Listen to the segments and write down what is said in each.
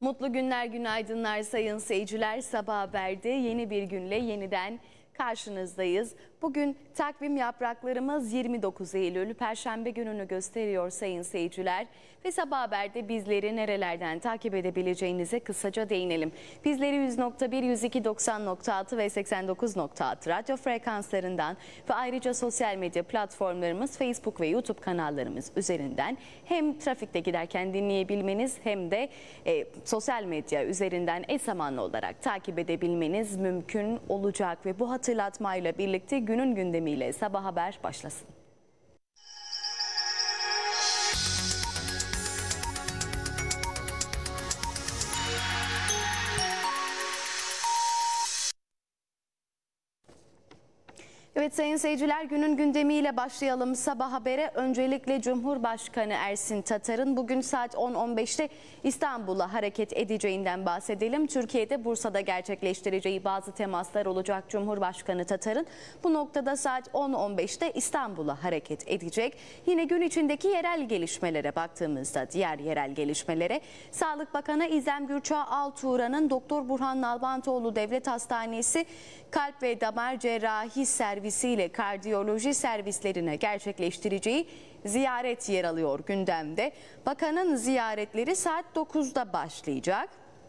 Mutlu günler, günaydınlar sayın seyirciler. Sabah Haber'de yeni bir günle yeniden karşınızdayız. Bugün takvim yapraklarımız 29 Eylül Perşembe gününü gösteriyor sayın seyirciler. Ve Sabah Haber'de bizleri nerelerden takip edebileceğinize kısaca değinelim. Bizleri 100.1, 102.90.6 ve 89.6 radyo frekanslarından ve ayrıca sosyal medya platformlarımız Facebook ve YouTube kanallarımız üzerinden hem trafikte giderken dinleyebilmeniz hem de sosyal medya üzerinden eş zamanlı olarak takip edebilmeniz mümkün olacak. Ve bu hatırlatmayla birlikte günün gündemiyle Sabah Haber başlasın. Evet sayın seyirciler, günün gündemiyle başlayalım Sabah Haber'e. Öncelikle Cumhurbaşkanı Ersin Tatar'ın bugün saat 10.15'te İstanbul'a hareket edeceğinden bahsedelim. Türkiye'de Bursa'da gerçekleştireceği bazı temaslar olacak Cumhurbaşkanı Tatar'ın. Bu noktada saat 10.15'te İstanbul'a hareket edecek. Yine gün içindeki yerel gelişmelere baktığımızda diğer yerel gelişmelere Sağlık Bakanı İzlem Gürçağ Altuğra'nın Doktor Burhan Nalbantoğlu Devlet Hastanesi Kalp ve Damar Cerrahi Servisiyle kardiyoloji servislerine gerçekleştireceği ziyaret yer alıyor gündemde. Bakanın ziyaretleri saat 9'da başlayacak.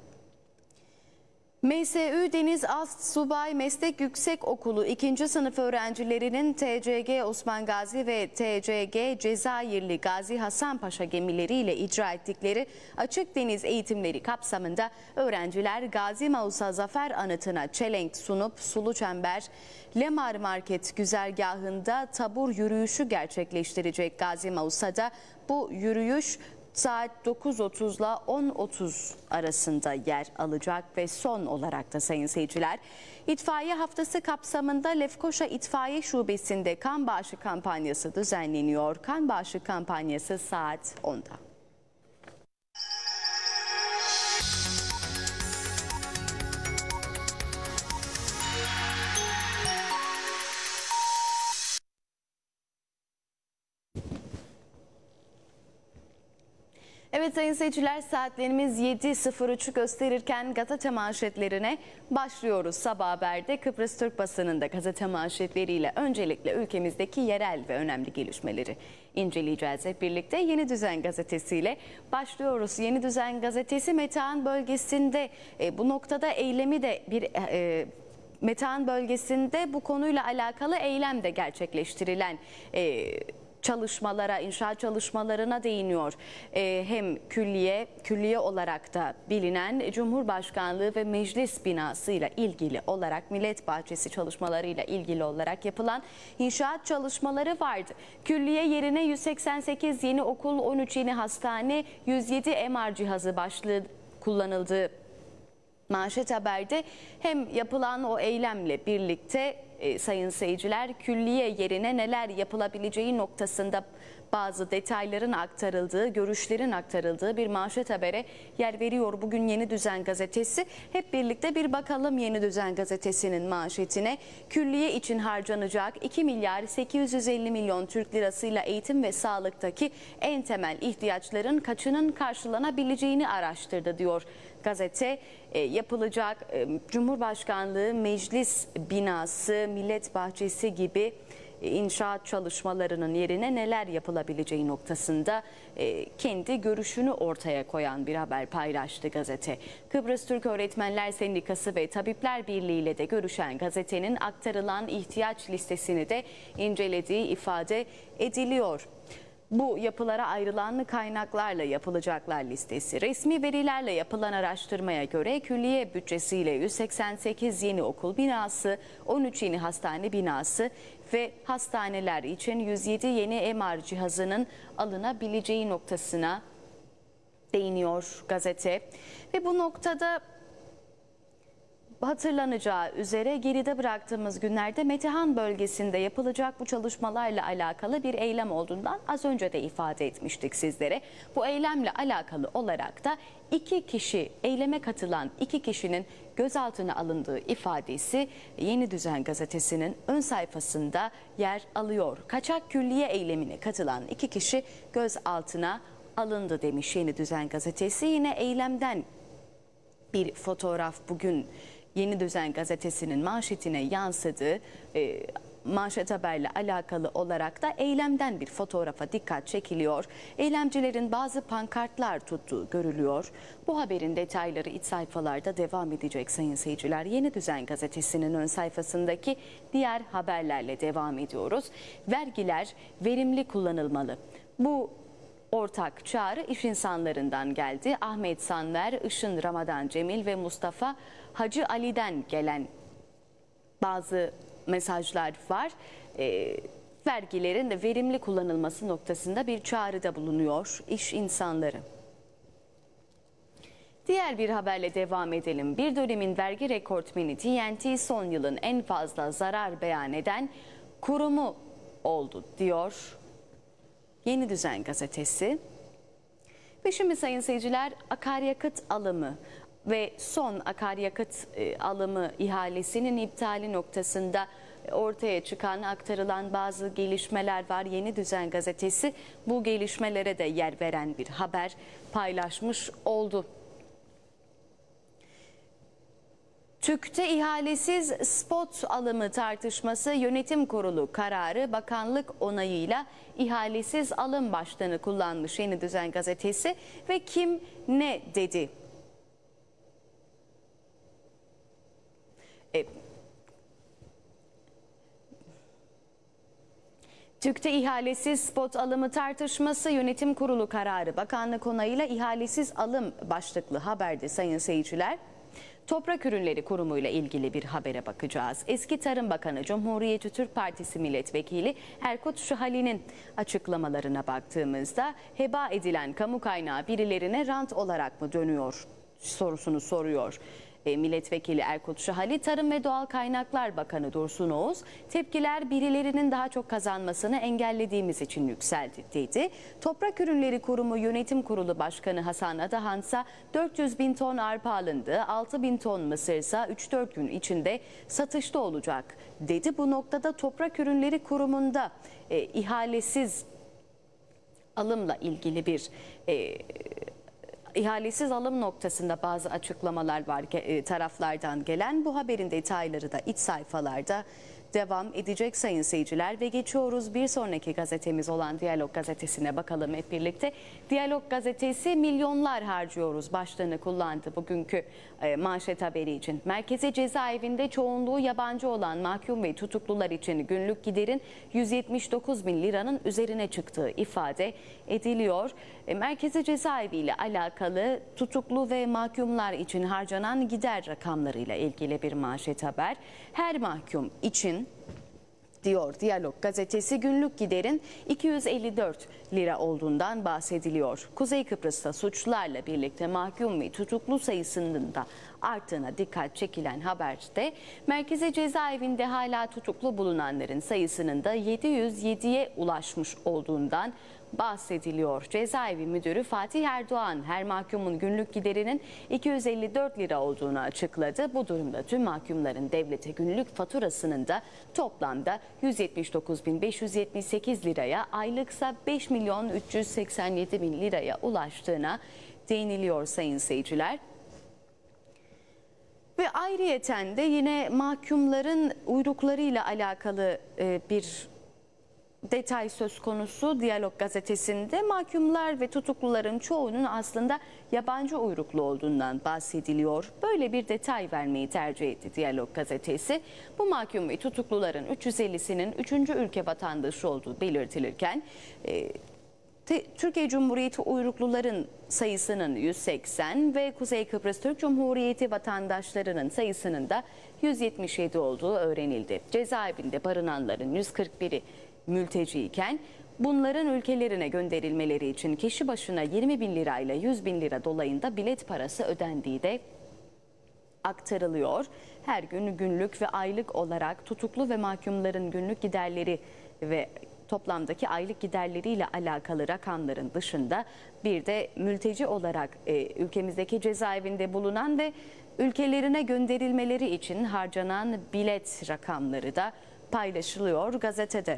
MSÜ Deniz Astsubay Meslek Yüksekokulu 2. sınıf öğrencilerinin TCG Osman Gazi ve TCG Cezayirli Gazi Hasan Paşa gemileriyle icra ettikleri açık deniz eğitimleri kapsamında öğrenciler Gazi Mausa Zafer Anıtı'na çelenk sunup Sulu Çember Lemar Market güzergahında tabur yürüyüşü gerçekleştirecek. Gazi Mausa'da bu yürüyüş saat 9.30 ile 10.30 arasında yer alacak ve son olarak da sayın seyirciler, itfaiye haftası kapsamında Lefkoşa İtfaiye Şubesi'nde kan bağışı kampanyası düzenleniyor. Kan bağışı kampanyası saat 10'da. Evet sayın seyirciler, saatlerimiz 7.03'ü gösterirken gazete manşetlerine başlıyoruz. Sabah Haber'de Kıbrıs Türk basınında gazete manşetleriyle öncelikle ülkemizdeki yerel ve önemli gelişmeleri inceleyeceğiz hep birlikte. Yeni Düzen gazetesiyle başlıyoruz. Yeni Düzen gazetesi Metehan bölgesinde bu noktada eylemi de Metehan bölgesinde bu konuyla alakalı eylemde gerçekleştirilen çalışmalara, inşaat çalışmalarına değiniyor. Hem külliye olarak da bilinen Cumhurbaşkanlığı ve Meclis binasıyla ilgili olarak, Millet Bahçesi çalışmalarıyla ilgili olarak yapılan inşaat çalışmaları vardı. Külliye yerine 188 yeni okul, 13 yeni hastane, 107 MR cihazı başlığı kullanıldığı manşet haberde hem yapılan o eylemle birlikte sayın seyirciler, külliye yerine neler yapılabileceği noktasında bazı detayların aktarıldığı, görüşlerin aktarıldığı bir manşet habere yer veriyor bugün Yeni Düzen gazetesi. Hep birlikte bir bakalım Yeni Düzen gazetesinin manşetine. Külliye için harcanacak 2 milyar 850 milyon Türk lirasıyla eğitim ve sağlıktaki en temel ihtiyaçların kaçının karşılanabileceğini araştırdı diyor gazete. Yapılacak Cumhurbaşkanlığı, Meclis binası, Millet Bahçesi gibi inşaat çalışmalarının yerine neler yapılabileceği noktasında kendi görüşünü ortaya koyan bir haber paylaştı gazete. Kıbrıs Türk Öğretmenler Sendikası ve Tabipler Birliği ile de görüşen gazetenin aktarılan ihtiyaç listesini de incelediği ifade ediliyor. Bu yapılara ayrılan kaynaklarla yapılacaklar listesi. Resmi verilerle yapılan araştırmaya göre külliye bütçesiyle 188 yeni okul binası, 13 yeni hastane binası ve hastaneler için 107 yeni MR cihazının alınabileceği noktasına değiniyor gazete. Ve bu noktada hatırlanacağı üzere geride bıraktığımız günlerde Metehan bölgesinde yapılacak bu çalışmalarla alakalı bir eylem olduğundan az önce de ifade etmiştik sizlere. Bu eylemle alakalı olarak da eyleme katılan 2 kişinin gözaltına alındığı ifadesi Yeni Düzen gazetesinin ön sayfasında yer alıyor. Kaçak külliye eylemine katılan 2 kişi gözaltına alındı demiş Yeni Düzen gazetesi. Yine eylemden bir fotoğraf bugün Yeni Düzen gazetesinin manşetine yansıdı. Manşet haberle alakalı olarak da eylemden bir fotoğrafa dikkat çekiliyor. Eylemcilerin bazı pankartlar tuttuğu görülüyor. Bu haberin detayları iç sayfalarda devam edecek sayın seyirciler. Yeni Düzen gazetesinin ön sayfasındaki diğer haberlerle devam ediyoruz. Vergiler verimli kullanılmalı. Bu ortak çağrı iş insanlarından geldi. Ahmet Sanver, Işın Ramadan Cemil ve Mustafa Hacı Ali'den gelen bazı mesajlar var. Vergilerin de verimli kullanılması noktasında bir çağrıda bulunuyor iş insanları. Diğer bir haberle devam edelim. Bir dönemin vergi rekortmeni TNT son yılın en fazla zarar beyan eden kurumu oldu diyor Yeni Düzen gazetesi. Ve şimdi sayın seyirciler, akaryakıt alımı ve son akaryakıt alımı ihalesinin iptali noktasında ortaya çıkan, aktarılan bazı gelişmeler var. Yeni Düzen gazetesi bu gelişmelere de yer veren bir haber paylaşmış oldu. TÜK'te ihalesiz spot alımı tartışması, yönetim kurulu kararı bakanlık onayıyla ihalesiz alım başlığını kullanmış Yeni Düzen gazetesi ve kim ne dedi? TÜK'te ihalesiz spot alımı tartışması, yönetim kurulu kararı bakanlık onayıyla ihalesiz alım başlıklı haberde sayın seyirciler. Toprak Ürünleri Kurumu ile ilgili bir habere bakacağız. Eski Tarım Bakanı, Cumhuriyetçi Türk Partisi Milletvekili Erkut Şuhali'nin açıklamalarına baktığımızda heba edilen kamu kaynağı birilerine rant olarak mı dönüyor sorusunu soruyor. Milletvekili Erkut Şuhali, Tarım ve Doğal Kaynaklar Bakanı Dursun Oğuz, tepkiler birilerinin daha çok kazanmasını engellediğimiz için yükseldi dedi. Toprak Ürünleri Kurumu Yönetim Kurulu Başkanı Hasan Adahansa 400 bin ton arpa alındı, 6 bin ton mısırsa 3-4 gün içinde satışta olacak dedi. Bu noktada Toprak Ürünleri Kurumu'nda ihalesiz alımla ilgili bir İhalesiz alım noktasında bazı açıklamalar var taraflardan gelen. Bu haberin detayları da iç sayfalarda devam edecek sayın seyirciler ve geçiyoruz bir sonraki gazetemiz olan Diyalog gazetesine bakalım hep birlikte. Diyalog gazetesi milyonlar harcıyoruz başlığını kullandı bugünkü manşet haberi için. Merkezi cezaevinde çoğunluğu yabancı olan mahkum ve tutuklular için günlük giderin 179 bin liranın üzerine çıktığı ifade ediliyor. Merkezi cezaevi ile alakalı tutuklu ve mahkumlar için harcanan gider rakamlarıyla ilgili bir manşet haber. Her mahkum için diyor Diyalog gazetesi günlük giderin 254 lira olduğundan bahsediliyor. Kuzey Kıbrıs'ta suçlularla birlikte mahkum ve tutuklu sayısının da arttığına dikkat çekilen haberde merkezi cezaevinde hala tutuklu bulunanların sayısının da 707'ye ulaşmış olduğundan bahsediliyor. Cezaevi Müdürü Fatih Erdoğan her mahkumun günlük giderinin 254 lira olduğunu açıkladı. Bu durumda tüm mahkumların devlete günlük faturasının da toplamda 179.578 liraya, aylıksa 5.387.000 liraya ulaştığına değiniliyor sayın seyirciler. Ve ayrıyeten de yine mahkumların uyruklarıyla alakalı bir detay söz konusu Diyalog gazetesinde. Mahkumlar ve tutukluların çoğunun aslında yabancı uyruklu olduğundan bahsediliyor. Böyle bir detay vermeyi tercih etti Diyalog gazetesi. Bu mahkum ve tutukluların 350'sinin 3. ülke vatandaşı olduğu belirtilirken Türkiye Cumhuriyeti uyrukluların sayısının 180 ve Kuzey Kıbrıs Türk Cumhuriyeti vatandaşlarının sayısının da 177 olduğu öğrenildi. Cezaevinde barınanların 141'i mülteciyken bunların ülkelerine gönderilmeleri için kişi başına 20 bin lirayla 100 bin lira dolayında bilet parası ödendiği de aktarılıyor. Her gün günlük ve aylık olarak tutuklu ve mahkumların günlük giderleri ve toplamdaki aylık giderleriyle alakalı rakamların dışında bir de mülteci olarak ülkemizdeki cezaevinde bulunan ve ülkelerine gönderilmeleri için harcanan bilet rakamları da paylaşılıyor gazetede.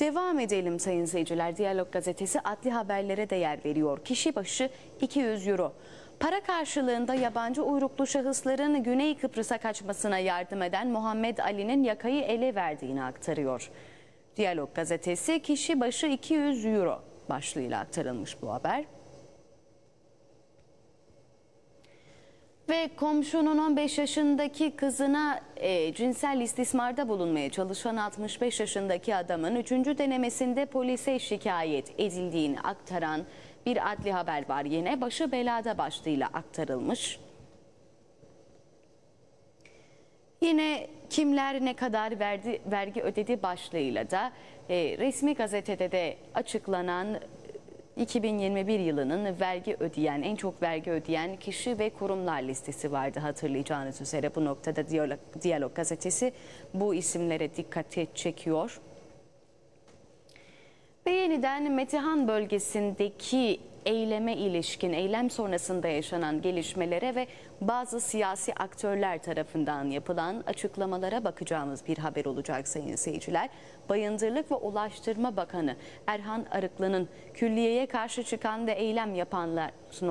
Devam edelim sayın seyirciler. Diyalog gazetesi adli haberlere de yer veriyor. Kişi başı 200 euro. Para karşılığında yabancı uyruklu şahısların Güney Kıbrıs'a kaçmasına yardım eden Muhammed Ali'nin yakayı ele verdiğini aktarıyor. Diyalog gazetesi kişi başı 200 euro başlığıyla aktarılmış bu haber. Ve komşunun 15 yaşındaki kızına cinsel istismarda bulunmaya çalışan 65 yaşındaki adamın 3. denemesinde polise şikayet edildiğini aktaran bir adli haber var. Yine başı belada başlığıyla aktarılmış. Yine kimler ne kadar vergi ödedi başlığıyla da resmi gazetede de açıklanan 2021 yılının en çok vergi ödeyen kişi ve kurumlar listesi vardı hatırlayacağınız üzere. Bu noktada Diyalog gazetesi bu isimlere dikkati çekiyor. Ve yeniden Metehan bölgesindeki eylem sonrasında yaşanan gelişmelere ve bazı siyasi aktörler tarafından yapılan açıklamalara bakacağımız bir haber olacak sayın seyirciler. Bayındırlık ve Ulaştırma Bakanı Erhan Arıklı'nın külliyeye karşı çıkan ve eylem yapanlar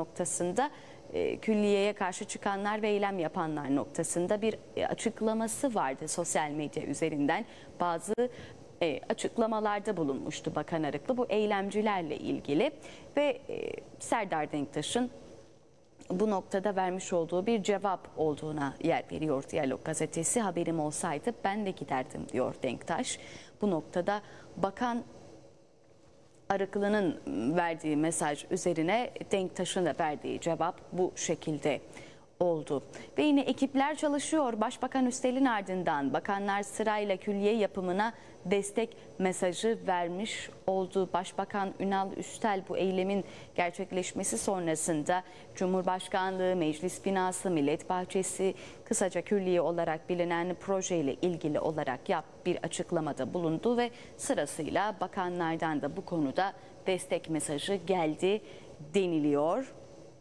noktasında bir açıklaması vardı sosyal medya üzerinden. Bazı açıklamalarda bulunmuştu Bakan Arıklı bu eylemcilerle ilgili ve Serdar Denktaş'ın bu noktada vermiş olduğu bir cevap olduğuna yer veriyor Diyalog gazetesi. Haberim olsaydı ben de giderdim diyor Denktaş. Bu noktada Bakan Arıklı'nın verdiği mesaj üzerine Denktaş'ın da verdiği cevap bu şekilde oldu. Ve yine ekipler çalışıyor. Başbakan Üstel'in ardından bakanlar sırayla külliye yapımına destek mesajı vermiş oldu. Başbakan Ünal Üstel bu eylemin gerçekleşmesi sonrasında Cumhurbaşkanlığı, Meclis Binası, Millet Bahçesi, kısaca külliye olarak bilinen projeyle ilgili olarak bir açıklamada bulundu ve sırasıyla bakanlardan da bu konuda destek mesajı geldi deniliyor.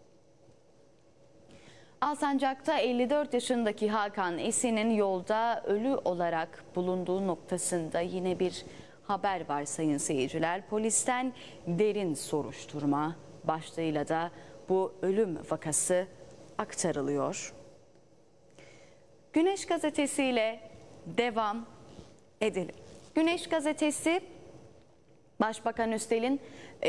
Alsancak'ta 54 yaşındaki Hakan Esin'in yolda ölü olarak bulunduğu noktasında yine bir haber var sayın seyirciler. Polisten derin soruşturma başlığıyla da bu ölüm vakası aktarılıyor. Güneş gazetesiyle devam edelim. Güneş gazetesi Başbakan Üstel'in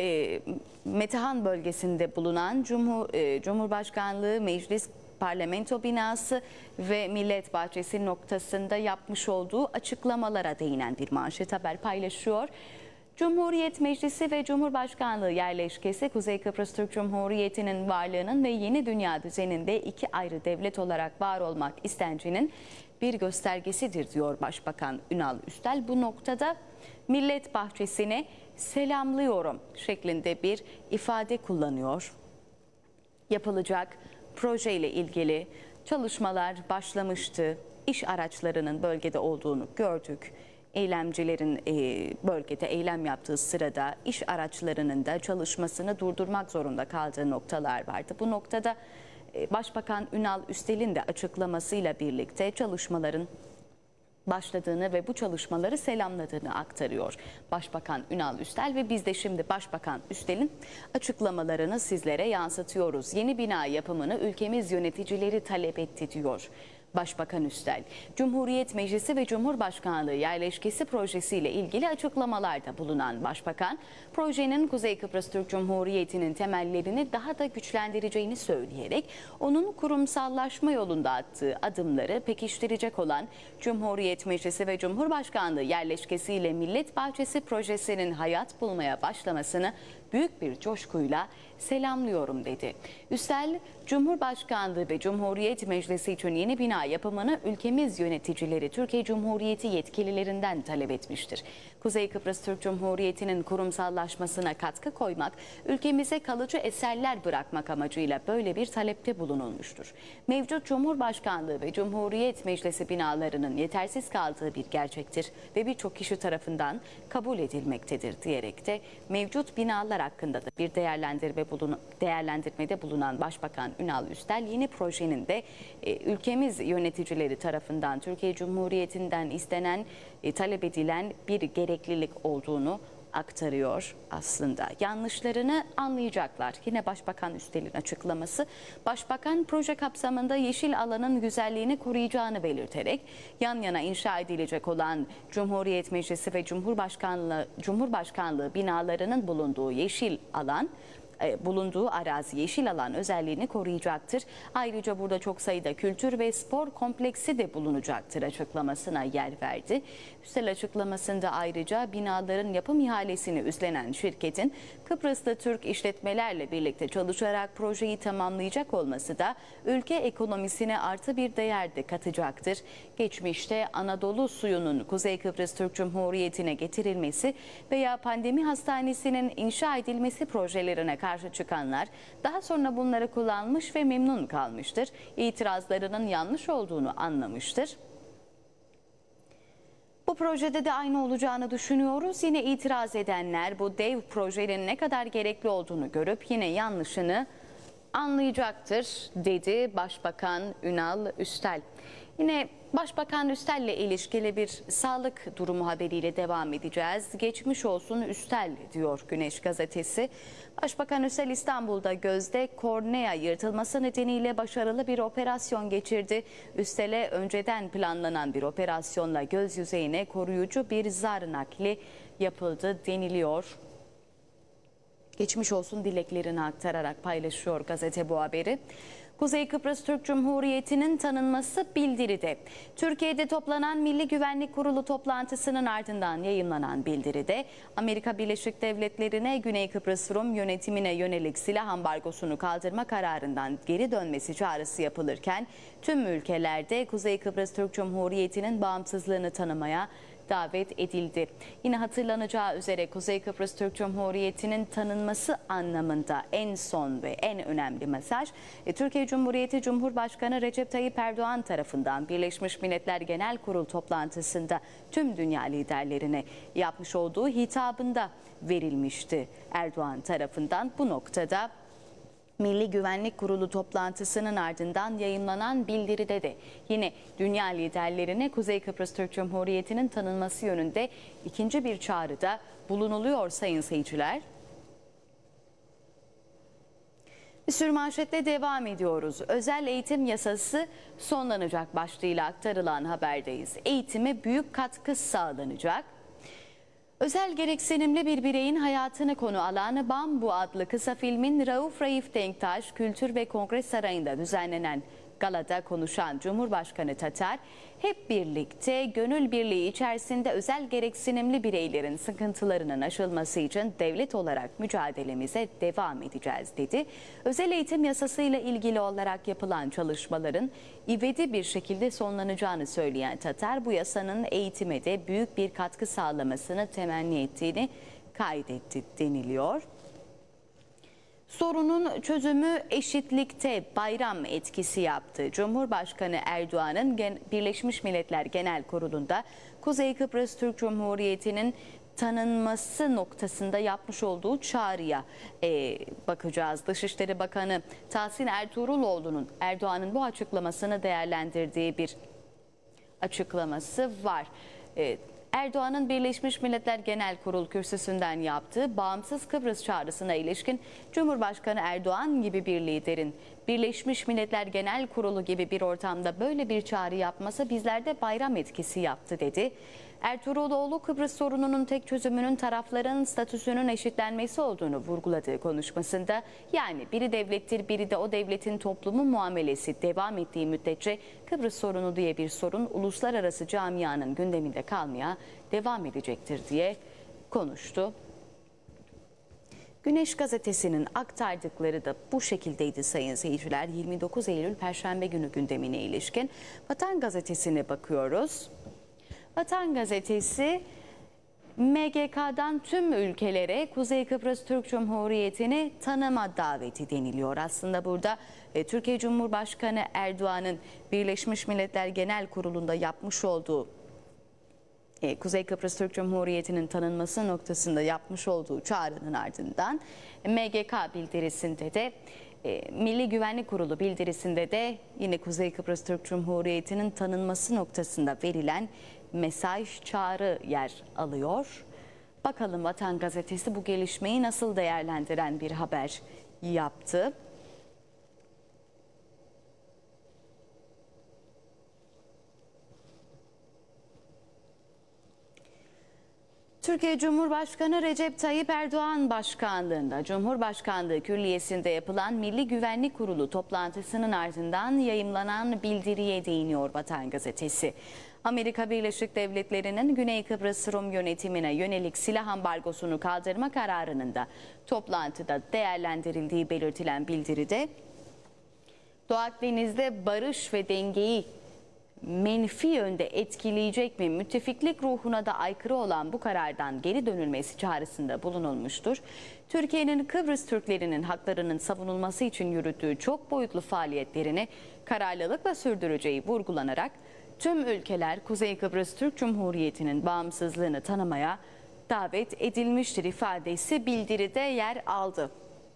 Metehan bölgesinde bulunan Cumhurbaşkanlığı, Meclis, Parlamento binası ve Millet Bahçesi noktasında yapmış olduğu açıklamalara değinen bir manşet haber paylaşıyor. Cumhuriyet Meclisi ve Cumhurbaşkanlığı yerleşkesi Kuzey Kıbrıs Türk Cumhuriyeti'nin varlığının ve yeni dünya düzeninde iki ayrı devlet olarak var olmak istencinin bir göstergesidir diyor Başbakan Ünal Üstel. Bu noktada Millet Bahçesi'ne selamlıyorum şeklinde bir ifade kullanıyor. Yapılacak projeyle ilgili çalışmalar başlamıştı. İş araçlarının bölgede olduğunu gördük. Eylemcilerin bölgede eylem yaptığı sırada iş araçlarının da çalışmasını durdurmak zorunda kaldığı noktalar vardı. Bu noktada Başbakan Ünal Üstel'in de açıklamasıyla birlikte çalışmaların başladığını ve bu çalışmaları selamladığını aktarıyor Başbakan Ünal Üstel ve biz de şimdi Başbakan Üstel'in açıklamalarını sizlere yansıtıyoruz. Yeni bina yapımını ülkemiz yöneticileri talep etti diyor Başbakan Üstel. Cumhuriyet Meclisi ve Cumhurbaşkanlığı yerleşkesi projesiyle ilgili açıklamalarda bulunan Başbakan, projenin Kuzey Kıbrıs Türk Cumhuriyeti'nin temellerini daha da güçlendireceğini söyleyerek onun kurumsallaşma yolunda attığı adımları pekiştirecek olan Cumhuriyet Meclisi ve Cumhurbaşkanlığı yerleşkesiyle Millet Bahçesi projesinin hayat bulmaya başlamasını büyük bir coşkuyla selamlıyorum dedi. Üstel, Cumhurbaşkanlığı ve Cumhuriyet Meclisi için yeni bina yapımını ülkemiz yöneticileri Türkiye Cumhuriyeti yetkililerinden talep etmiştir. Kuzey Kıbrıs Türk Cumhuriyeti'nin kurumsallaşmasına katkı koymak, ülkemize kalıcı eserler bırakmak amacıyla böyle bir talepte bulunulmuştur. Mevcut Cumhurbaşkanlığı ve Cumhuriyet Meclisi binalarının yetersiz kaldığı bir gerçektir ve birçok kişi tarafından kabul edilmektedir diyerek de mevcut binalar hakkında da bir değerlendirmede bulunan Başbakan Ünal Üstel yeni projenin de ülkemiz yöneticileri tarafından Türkiye Cumhuriyeti'nden istenen, talep edilen bir gereklilik olduğunu aktarıyor aslında. Yanlışlarını anlayacaklar. Yine Başbakan Üstel'in açıklaması. Başbakan proje kapsamında yeşil alanın güzelliğini koruyacağını belirterek yan yana inşa edilecek olan Cumhuriyet Meclisi ve Cumhurbaşkanlığı binalarının bulunduğu arazi yeşil alan özelliğini koruyacaktır. Ayrıca burada çok sayıda kültür ve spor kompleksi de bulunacaktır açıklamasına yer verdi. Üstel açıklamasında ayrıca binaların yapım ihalesini üstlenen şirketin Kıbrıs'ta Türk işletmelerle birlikte çalışarak projeyi tamamlayacak olması da ülke ekonomisine artı bir değer de katacaktır. Geçmişte Anadolu suyunun Kuzey Kıbrıs Türk Cumhuriyeti'ne getirilmesi veya pandemi hastanesinin inşa edilmesi projelerine karşı çıkanlar daha sonra bunları kullanmış ve memnun kalmıştır. İtirazlarının yanlış olduğunu anlamıştır. Bu projede de aynı olacağını düşünüyoruz. Yine itiraz edenler bu dev projenin ne kadar gerekli olduğunu görüp yine yanlışını anlayacaktır, dedi Başbakan Ünal Üstel. Yine Başbakan Üstel'le ilişkili bir sağlık durumu haberiyle devam edeceğiz. Geçmiş olsun Üstel, diyor Güneş gazetesi. Başbakan Üstel İstanbul'da gözde kornea yırtılması nedeniyle başarılı bir operasyon geçirdi. Üstel'e önceden planlanan bir operasyonla göz yüzeyine koruyucu bir zar nakli yapıldı deniliyor. Geçmiş olsun dileklerini aktararak paylaşıyor gazete bu haberi. Kuzey Kıbrıs Türk Cumhuriyeti'nin tanınması bildiride. Türkiye'de toplanan Milli Güvenlik Kurulu toplantısının ardından yayımlanan bildiride Amerika Birleşik Devletleri'ne Güney Kıbrıs Rum yönetimine yönelik silah ambargosunu kaldırma kararından geri dönmesi çağrısı yapılırken tüm ülkelerde Kuzey Kıbrıs Türk Cumhuriyeti'nin bağımsızlığını tanımaya davet edildi. Yine hatırlanacağı üzere Kuzey Kıbrıs Türk Cumhuriyeti'nin tanınması anlamında en son ve en önemli mesaj Türkiye Cumhuriyeti Cumhurbaşkanı Recep Tayyip Erdoğan tarafından Birleşmiş Milletler Genel Kurulu toplantısında tüm dünya liderlerine yapmış olduğu hitabında verilmişti. Erdoğan tarafından bu noktada Milli Güvenlik Kurulu toplantısının ardından yayınlanan bildiride de yine dünya liderlerine Kuzey Kıbrıs Türk Cumhuriyeti'nin tanınması yönünde ikinci bir çağrıda bulunuluyor sayın seyirciler. Bir sürü manşetle devam ediyoruz. Özel eğitim yasası sonlanacak başlığıyla aktarılan haberdeyiz. Eğitime büyük katkı sağlanacak. Özel gereksinimli bir bireyin hayatını konu alan Bambu adlı kısa filmin Rauf Denktaş Kültür ve Kongre Sarayı'nda düzenlenen galada konuşan Cumhurbaşkanı Tatar, hep birlikte gönül birliği içerisinde özel gereksinimli bireylerin sıkıntılarının aşılması için devlet olarak mücadelemize devam edeceğiz dedi. Özel eğitim yasasıyla ilgili olarak yapılan çalışmaların ivedi bir şekilde sonlanacağını söyleyen Tatar, bu yasanın eğitime de büyük bir katkı sağlamasını temenni ettiğini kaydetti deniliyor. Sorunun çözümü eşitlikte bayram etkisi yaptı. Cumhurbaşkanı Erdoğan'ın Birleşmiş Milletler Genel Kurulu'nda Kuzey Kıbrıs Türk Cumhuriyeti'nin tanınması noktasında yapmış olduğu çağrıya bakacağız. Dışişleri Bakanı Tahsin Ertuğruloğlu'nun Erdoğan'ın bu açıklamasını değerlendirdiği bir açıklaması var. Erdoğan'ın Birleşmiş Milletler Genel Kurulu kürsüsünden yaptığı bağımsız Kıbrıs çağrısına ilişkin Cumhurbaşkanı Erdoğan gibi bir liderin Birleşmiş Milletler Genel Kurulu gibi bir ortamda böyle bir çağrı yapması bizlerde bayram etkisi yaptı dedi. Ertuğruloğlu Kıbrıs sorununun tek çözümünün tarafların statüsünün eşitlenmesi olduğunu vurguladığı konuşmasında, yani biri devlettir biri de o devletin toplumu muamelesi devam ettiği müddetçe Kıbrıs sorunu diye bir sorun uluslararası camianın gündeminde kalmaya devam edecektir diye konuştu. Güneş gazetesinin aktardıkları da bu şekildeydi sayın seyirciler. 29 Eylül Perşembe günü gündemine ilişkin Vatan gazetesine bakıyoruz. Vatan gazetesi MGK'dan tüm ülkelere Kuzey Kıbrıs Türk Cumhuriyeti'ni tanıma daveti deniliyor. Aslında burada Türkiye Cumhurbaşkanı Erdoğan'ın Birleşmiş Milletler Genel Kurulu'nda yapmış olduğu Kuzey Kıbrıs Türk Cumhuriyeti'nin tanınması noktasında yapmış olduğu çağrının ardından MGK bildirisinde de Milli Güvenlik Kurulu bildirisinde de yine Kuzey Kıbrıs Türk Cumhuriyeti'nin tanınması noktasında verilen mesaj, çağrı yer alıyor. Bakalım Vatan Gazetesi bu gelişmeyi nasıl değerlendiren bir haber yaptı? Türkiye Cumhurbaşkanı Recep Tayyip Erdoğan başkanlığında Cumhurbaşkanlığı Külliyesi'nde yapılan Milli Güvenlik Kurulu toplantısının ardından yayımlanan bildiriye değiniyor Vatan Gazetesi. Amerika Birleşik Devletleri'nin Güney Kıbrıs Rum yönetimine yönelik silah ambargosunu kaldırma kararının da toplantıda değerlendirildiği belirtilen bildiride, Doğu Akdeniz'de barış ve dengeyi menfi yönde etkileyecek mi, müttefiklik ruhuna da aykırı olan bu karardan geri dönülmesi çağrısında bulunulmuştur. Türkiye'nin Kıbrıs Türklerinin haklarının savunulması için yürüttüğü çok boyutlu faaliyetlerini kararlılıkla sürdüreceği vurgulanarak tüm ülkeler Kuzey Kıbrıs Türk Cumhuriyeti'nin bağımsızlığını tanımaya davet edilmiştir ifadesi bildiride yer aldı.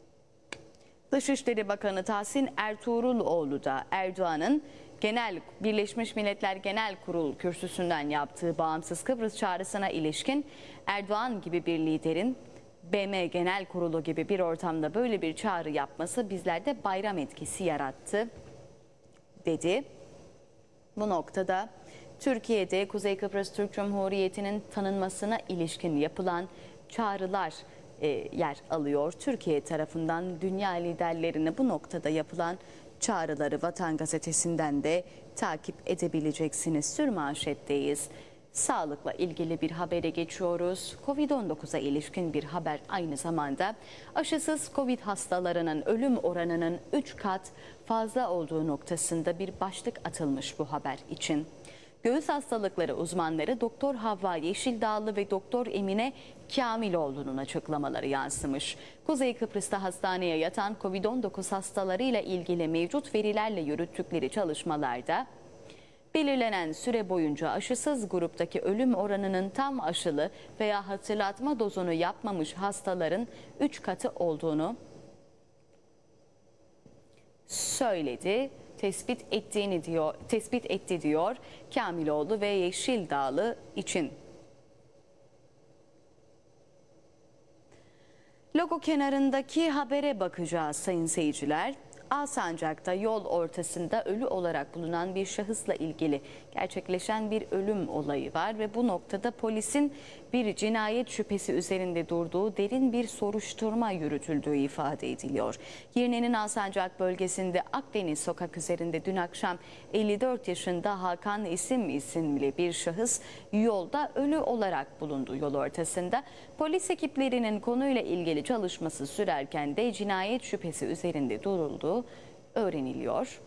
Dışişleri Bakanı Tahsin Ertuğruloğlu da Erdoğan'ın Birleşmiş Milletler Genel Kurul kürsüsünden yaptığı bağımsız Kıbrıs çağrısına ilişkin Erdoğan gibi bir liderin BM Genel Kurulu gibi bir ortamda böyle bir çağrı yapması bizlerde bayram etkisi yarattı dedi. Bu noktada Türkiye'de Kuzey Kıbrıs Türk Cumhuriyeti'nin tanınmasına ilişkin yapılan çağrılar yer alıyor. Türkiye tarafından dünya liderlerine bu noktada yapılan çağrıları Vatan Gazetesi'nden de takip edebileceksiniz. Sürmanşetteyiz. Sağlıkla ilgili bir habere geçiyoruz. Covid-19'a ilişkin bir haber aynı zamanda. Aşısız Covid hastalarının ölüm oranının 3 kat fazla olduğu noktasında bir başlık atılmış bu haber için. Göğüs hastalıkları uzmanları Doktor Havva Yeşildağlı ve Doktor Emine Kamiloğlu'nun açıklamaları yansımış. Kuzey Kıbrıs'ta hastaneye yatan Covid-19 hastalarıyla ilgili mevcut verilerle yürüttükleri çalışmalarda belirlenen süre boyunca aşısız gruptaki ölüm oranının tam aşılı veya hatırlatma dozunu yapmamış hastaların 3 katı olduğunu söyledi. Tespit etti diyor Kamiloğlu ve Yeşildağlı için. Logo kenarındaki habere bakacağız sayın seyirciler. Alsancak'ta yol ortasında ölü olarak bulunan bir şahısla ilgili gerçekleşen bir ölüm olayı var ve bu noktada polisin bir cinayet şüphesi üzerinde durduğu derin bir soruşturma yürütüldüğü ifade ediliyor. Girne'nin Alsancak bölgesinde Akdeniz sokak üzerinde dün akşam 54 yaşında Hakan isimli bir şahıs yolda ölü olarak bulundu yol ortasında. Polis ekiplerinin konuyla ilgili çalışması sürerken de cinayet şüphesi üzerinde durulduğu öğreniliyor.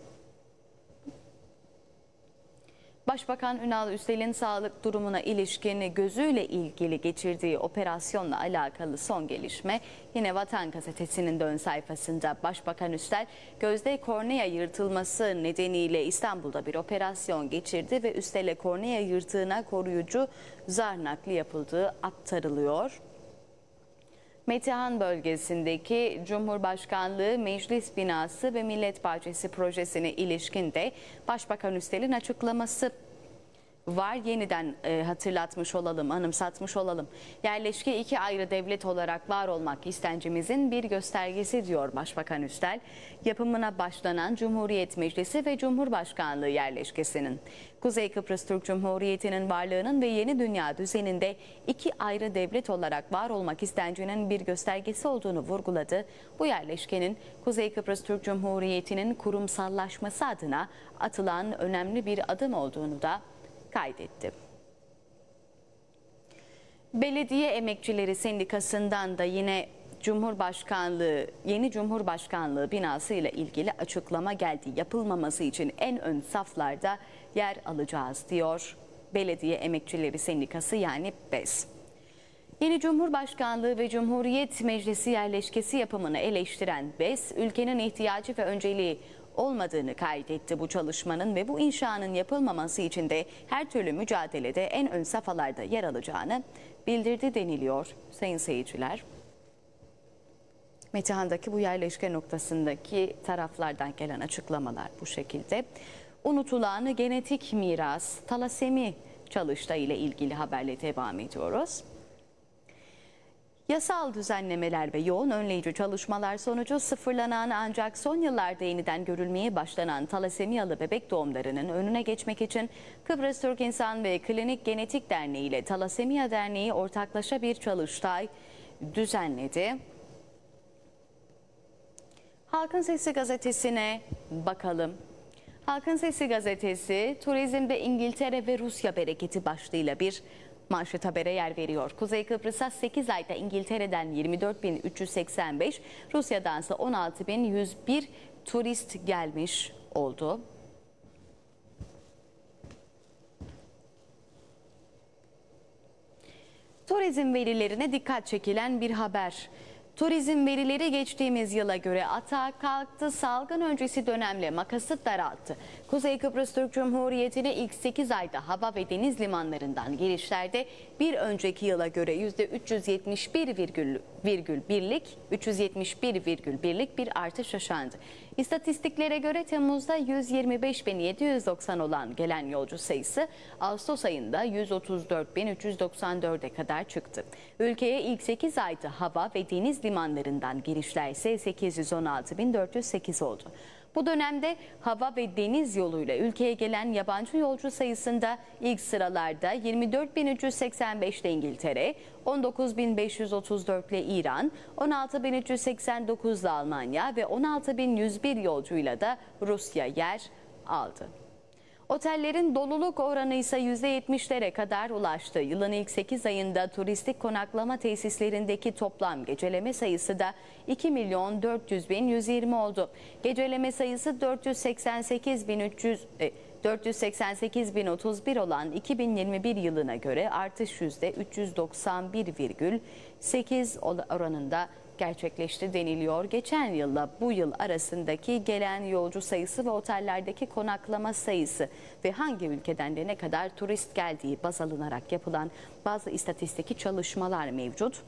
Başbakan Ünal Üstel'in sağlık durumuna ilişkin gözüyle ilgili geçirdiği operasyonla alakalı son gelişme yine Vatan Gazetesi'nin de ön sayfasında. Başbakan Üstel gözde kornea yırtılması nedeniyle İstanbul'da bir operasyon geçirdi ve Üstel'e kornea yırtığına koruyucu zar nakli yapıldığı aktarılıyor. Metehan bölgesindeki Cumhurbaşkanlığı Meclis Binası ve Millet Bahçesi projesine ilişkin de Başbakan Üstel'in açıklaması var. Yeniden hatırlatmış olalım, anımsatmış olalım. Yerleşke iki ayrı devlet olarak var olmak istencimizin bir göstergesi diyor Başbakan Üstel. Yapımına başlanan Cumhuriyet Meclisi ve Cumhurbaşkanlığı yerleşkesinin Kuzey Kıbrıs Türk Cumhuriyeti'nin varlığının ve yeni dünya düzeninde iki ayrı devlet olarak var olmak istencinin bir göstergesi olduğunu vurguladı. Bu yerleşkenin Kuzey Kıbrıs Türk Cumhuriyeti'nin kurumsallaşması adına atılan önemli bir adım olduğunu da kaydetti. Belediye Emekçileri Sendikası'ndan da yine yeni Cumhurbaşkanlığı binası ile ilgili açıklama geldi. Yapılmaması için en ön saflarda yer alacağız diyor Belediye Emekçileri Sendikası yani BES. Yeni Cumhurbaşkanlığı ve Cumhuriyet Meclisi yerleşkesi yapımını eleştiren BES, ülkenin ihtiyacı ve önceliği olmadığını kaydetti bu çalışmanın ve bu inşanın yapılmaması için de her türlü mücadelede en ön safhalarda yer alacağını bildirdi deniliyor sayın seyirciler. Metehan'daki bu yerleşke noktasındaki taraflardan gelen açıklamalar bu şekilde. Unutulan genetik miras, talasemi çalıştay ile ilgili haberle devam ediyoruz. Yasal düzenlemeler ve yoğun önleyici çalışmalar sonucu sıfırlanan ancak son yıllarda yeniden görülmeye başlanan talasemiyalı bebek doğumlarının önüne geçmek için Kıbrıs Türk İnsan ve Klinik Genetik Derneği ile Talasemiya Derneği ortaklaşa bir çalıştay düzenledi. Halkın Sesi gazetesine bakalım. Halkın Sesi gazetesi turizmde İngiltere ve Rusya bereketi başlığıyla bir manşet habere yer veriyor. Kuzey Kıbrıs'a 8 ayda İngiltere'den 24.385, Rusya'dansa 16.101 turist gelmiş oldu. Turizm verilerine dikkat çekilen bir haber. Turizm verileri geçtiğimiz yıla göre atağa kalktı, salgın öncesi dönemle makası daralttı. Kuzey Kıbrıs Türk Cumhuriyeti'ne ilk 8 ayda hava ve deniz limanlarından girişlerde bir önceki yıla göre %371,1'lik bir artış yaşandı. İstatistiklere göre Temmuz'da 125.790 olan gelen yolcu sayısı Ağustos ayında 134.394'e kadar çıktı. Ülkeye ilk 8 ayda hava ve deniz limanlarından girişler ise 816.408 oldu. Bu dönemde hava ve deniz yoluyla ülkeye gelen yabancı yolcu sayısında ilk sıralarda 24.385'te İngiltere, 19.534'le İran, 16.389'la Almanya ve 16.101 yolcuyla da Rusya yer aldı. Otellerin doluluk oranı ise %70'lere kadar ulaştı. Yılın ilk 8 ayında turistik konaklama tesislerindeki toplam geceleme sayısı da 2.400.120 oldu. Geceleme sayısı 488.031 olan 2021 yılına göre artış %391,8 oranında gerçekleşti deniliyor. Geçen yılla bu yıl arasındaki gelen yolcu sayısı ve otellerdeki konaklama sayısı ve hangi ülkeden de ne kadar turist geldiği baz alınarak yapılan bazı istatistik çalışmalar mevcut.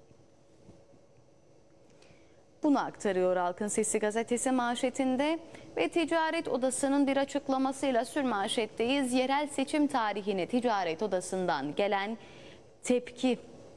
Bunu aktarıyor Halkın Sesi gazetesi manşetinde ve Ticaret Odası'nın bir açıklamasıyla sürmanşetteyiz. Yerel seçim tarihine Ticaret Odası'ndan gelen tepki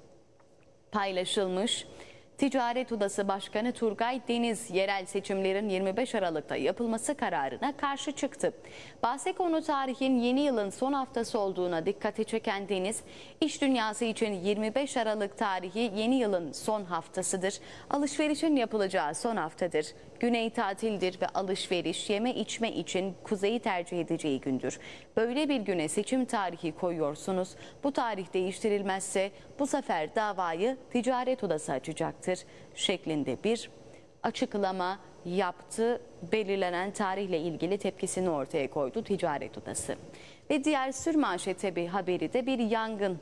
paylaşılmış. Ticaret Odası Başkanı Turgay Deniz yerel seçimlerin 25 Aralık'ta yapılması kararına karşı çıktı. Bahse konu tarihin yeni yılın son haftası olduğuna dikkati çeken Deniz, iş dünyası için 25 Aralık tarihi yeni yılın son haftasıdır. Alışverişin yapılacağı son haftadır. Güney tatildir ve alışveriş, yeme içme için kuzeyi tercih edeceği gündür. Böyle bir güne seçim tarihi koyuyorsunuz. Bu tarih değiştirilmezse bu sefer davayı Ticaret Odası açacaktır şeklinde bir açıklama yaptı. Belirlenen tarihle ilgili tepkisini ortaya koydu Ticaret Odası. Ve diğer sürmanşete bir haberi de bir yangın.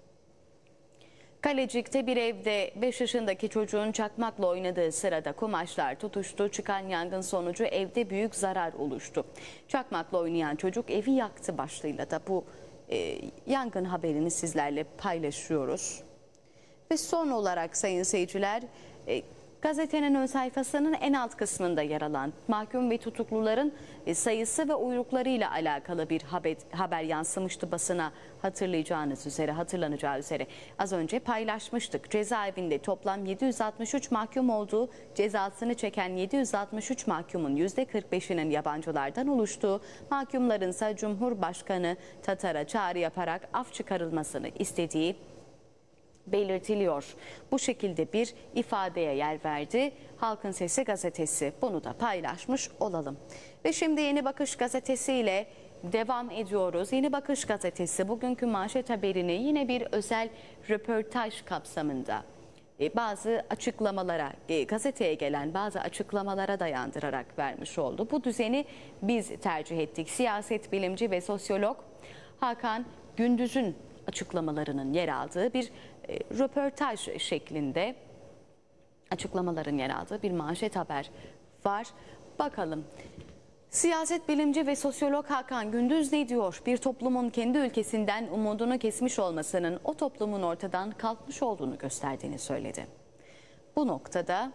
Kalecik'te bir evde 5 yaşındaki çocuğun çakmakla oynadığı sırada kumaşlar tutuştu. Çıkan yangın sonucu evde büyük zarar oluştu. Çakmakla oynayan çocuk evi yaktı başlığıyla da bu yangın haberini sizlerle paylaşıyoruz. Ve son olarak sayın seyirciler, gazetenin ön sayfasının en alt kısmında yer alan mahkum ve tutukluların sayısı ve uyruklarıyla alakalı bir haber yansımıştı basına, hatırlanacağı üzere. Az önce paylaşmıştık. Cezaevinde toplam 763 mahkum olduğu, cezasını çeken 763 mahkumun %45'inin yabancılardan oluştuğu, mahkumların ise Cumhurbaşkanı Tatar'a çağrı yaparak af çıkarılmasını istediği belirtiliyor. Bu şekilde bir ifadeye yer verdi Halkın Sesi gazetesi. Bunu da paylaşmış olalım. Ve şimdi Yeni Bakış gazetesiyle devam ediyoruz. Yeni Bakış gazetesi bugünkü manşet haberini yine bir özel röportaj kapsamında bazı açıklamalara, gazeteye gelen bazı açıklamalara dayandırarak vermiş oldu. Bu düzeni biz tercih ettik. Siyaset bilimci ve sosyolog Hakan Gündüz'ün açıklamalarının yer aldığı bir röportaj şeklinde açıklamaların yer aldığı bir manşet haber var. Bakalım. Siyaset bilimci ve sosyolog Hakan Gündüz ne diyor? Bir toplumun kendi ülkesinden umudunu kesmiş olmasının o toplumun ortadan kalkmış olduğunu gösterdiğini söyledi. Bu noktada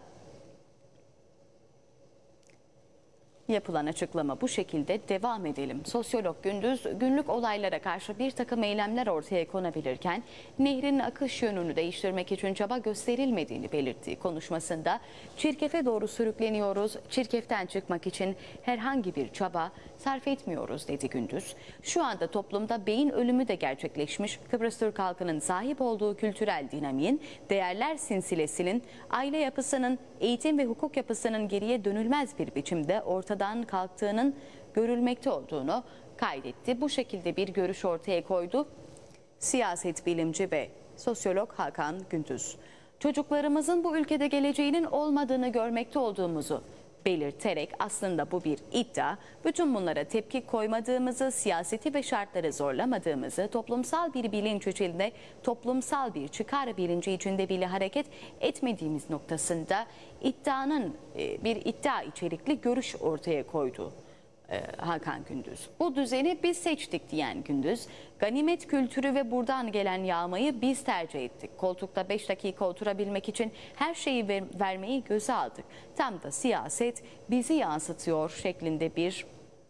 yapılan açıklama bu şekilde, devam edelim. Sosyolog Gündüz, günlük olaylara karşı bir takım eylemler ortaya konabilirken nehrin akış yönünü değiştirmek için çaba gösterilmediğini belirttiği konuşmasında çirkefe doğru sürükleniyoruz, çirkeften çıkmak için herhangi bir çaba sarf etmiyoruz dedi Gündüz. Şu anda toplumda beyin ölümü de gerçekleşmiş, Kıbrıs Türk halkının sahip olduğu kültürel dinamiğin, değerler silsilesinin, aile yapısının, eğitim ve hukuk yapısının geriye dönülmez bir biçimde ortadan kalktığının görülmekte olduğunu kaydetti. Bu şekilde bir görüş ortaya koydu siyaset bilimci ve sosyolog Hakan Gündüz. Çocuklarımızın bu ülkede geleceğinin olmadığını görmekte olduğumuzu belirterek aslında bu bir iddia, bütün bunlara tepki koymadığımızı, siyaseti ve şartları zorlamadığımızı, toplumsal bir bilinç içinde, toplumsal bir çıkar bilinci içinde bile hareket etmediğimiz noktasında bir iddia içerikli görüş ortaya koydu Hakan Gündüz. Bu düzeni biz seçtik diyen Gündüz, ganimet kültürü ve buradan gelen yağmayı biz tercih ettik. Koltukta 5 dakika oturabilmek için her şeyi vermeyi göze aldık. Tam da siyaset bizi yansıtıyor şeklinde bir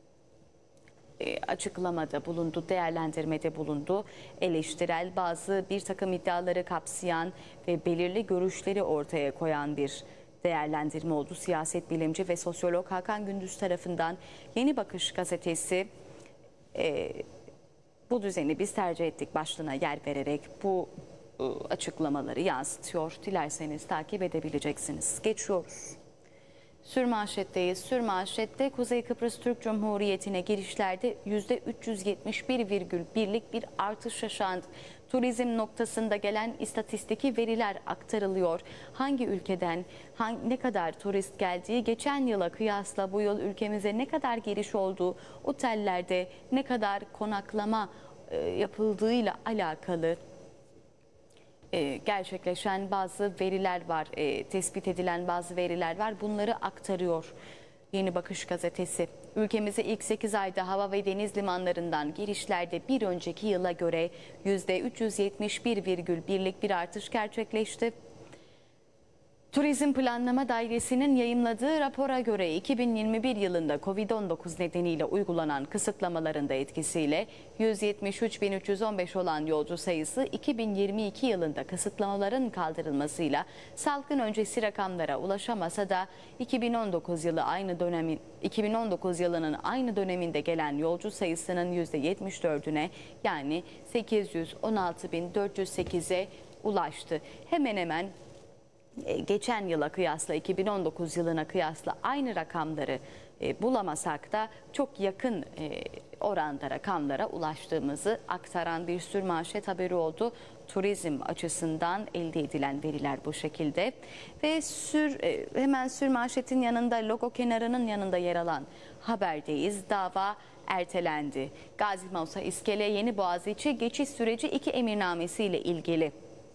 açıklamada bulundu, değerlendirmede bulundu. Eleştirel bir takım iddiaları kapsayan ve belirli görüşleri ortaya koyan bir değerlendirme oldu. Siyaset bilimci ve sosyolog Hakan Gündüz tarafından. Yeni Bakış gazetesi bu düzeni biz tercih ettik başlığına yer vererek bu açıklamaları yansıtıyor. Dilerseniz takip edebileceksiniz. Geçiyoruz. Sürmanşetteyiz. Sürmanşette Kuzey Kıbrıs Türk Cumhuriyeti'ne girişlerde %371,1'lik bir artış yaşandı. Turizm noktasında gelen istatistiki veriler aktarılıyor. Hangi ülkeden ne kadar turist geldiği, geçen yıla kıyasla bu yıl ülkemize ne kadar giriş olduğu, otellerde ne kadar konaklama yapıldığıyla alakalı gerçekleşen bazı veriler var, tespit edilen bazı veriler var. Bunları aktarıyor Yeni Bakış gazetesi. Ülkemize ilk 8 ayda hava ve deniz limanlarından girişlerde bir önceki yıla göre %371,1'lik bir artış gerçekleşti. Turizm Planlama Dairesi'nin yayımladığı rapora göre 2021 yılında Covid-19 nedeniyle uygulanan kısıtlamaların da etkisiyle 173.315 olan yolcu sayısı 2022 yılında kısıtlamaların kaldırılmasıyla salgın öncesi rakamlara ulaşamasa da 2019 yılının aynı döneminde gelen yolcu sayısının %74'üne yani 816.408'e ulaştı. Hemen hemen geçen yıla kıyasla, 2019 yılına kıyasla aynı rakamları bulamasak da çok yakın oranda rakamlara ulaştığımızı aktaran bir sürmanşet haberi oldu. Turizm açısından elde edilen veriler bu şekilde. Ve hemen sürmanşetin yanında, logo kenarının yanında yer alan haberdeyiz. Dava ertelendi. Gazi Musa İskele Yeniboğaziçi geçiş süreci 2 emirnamesiyle ilgili.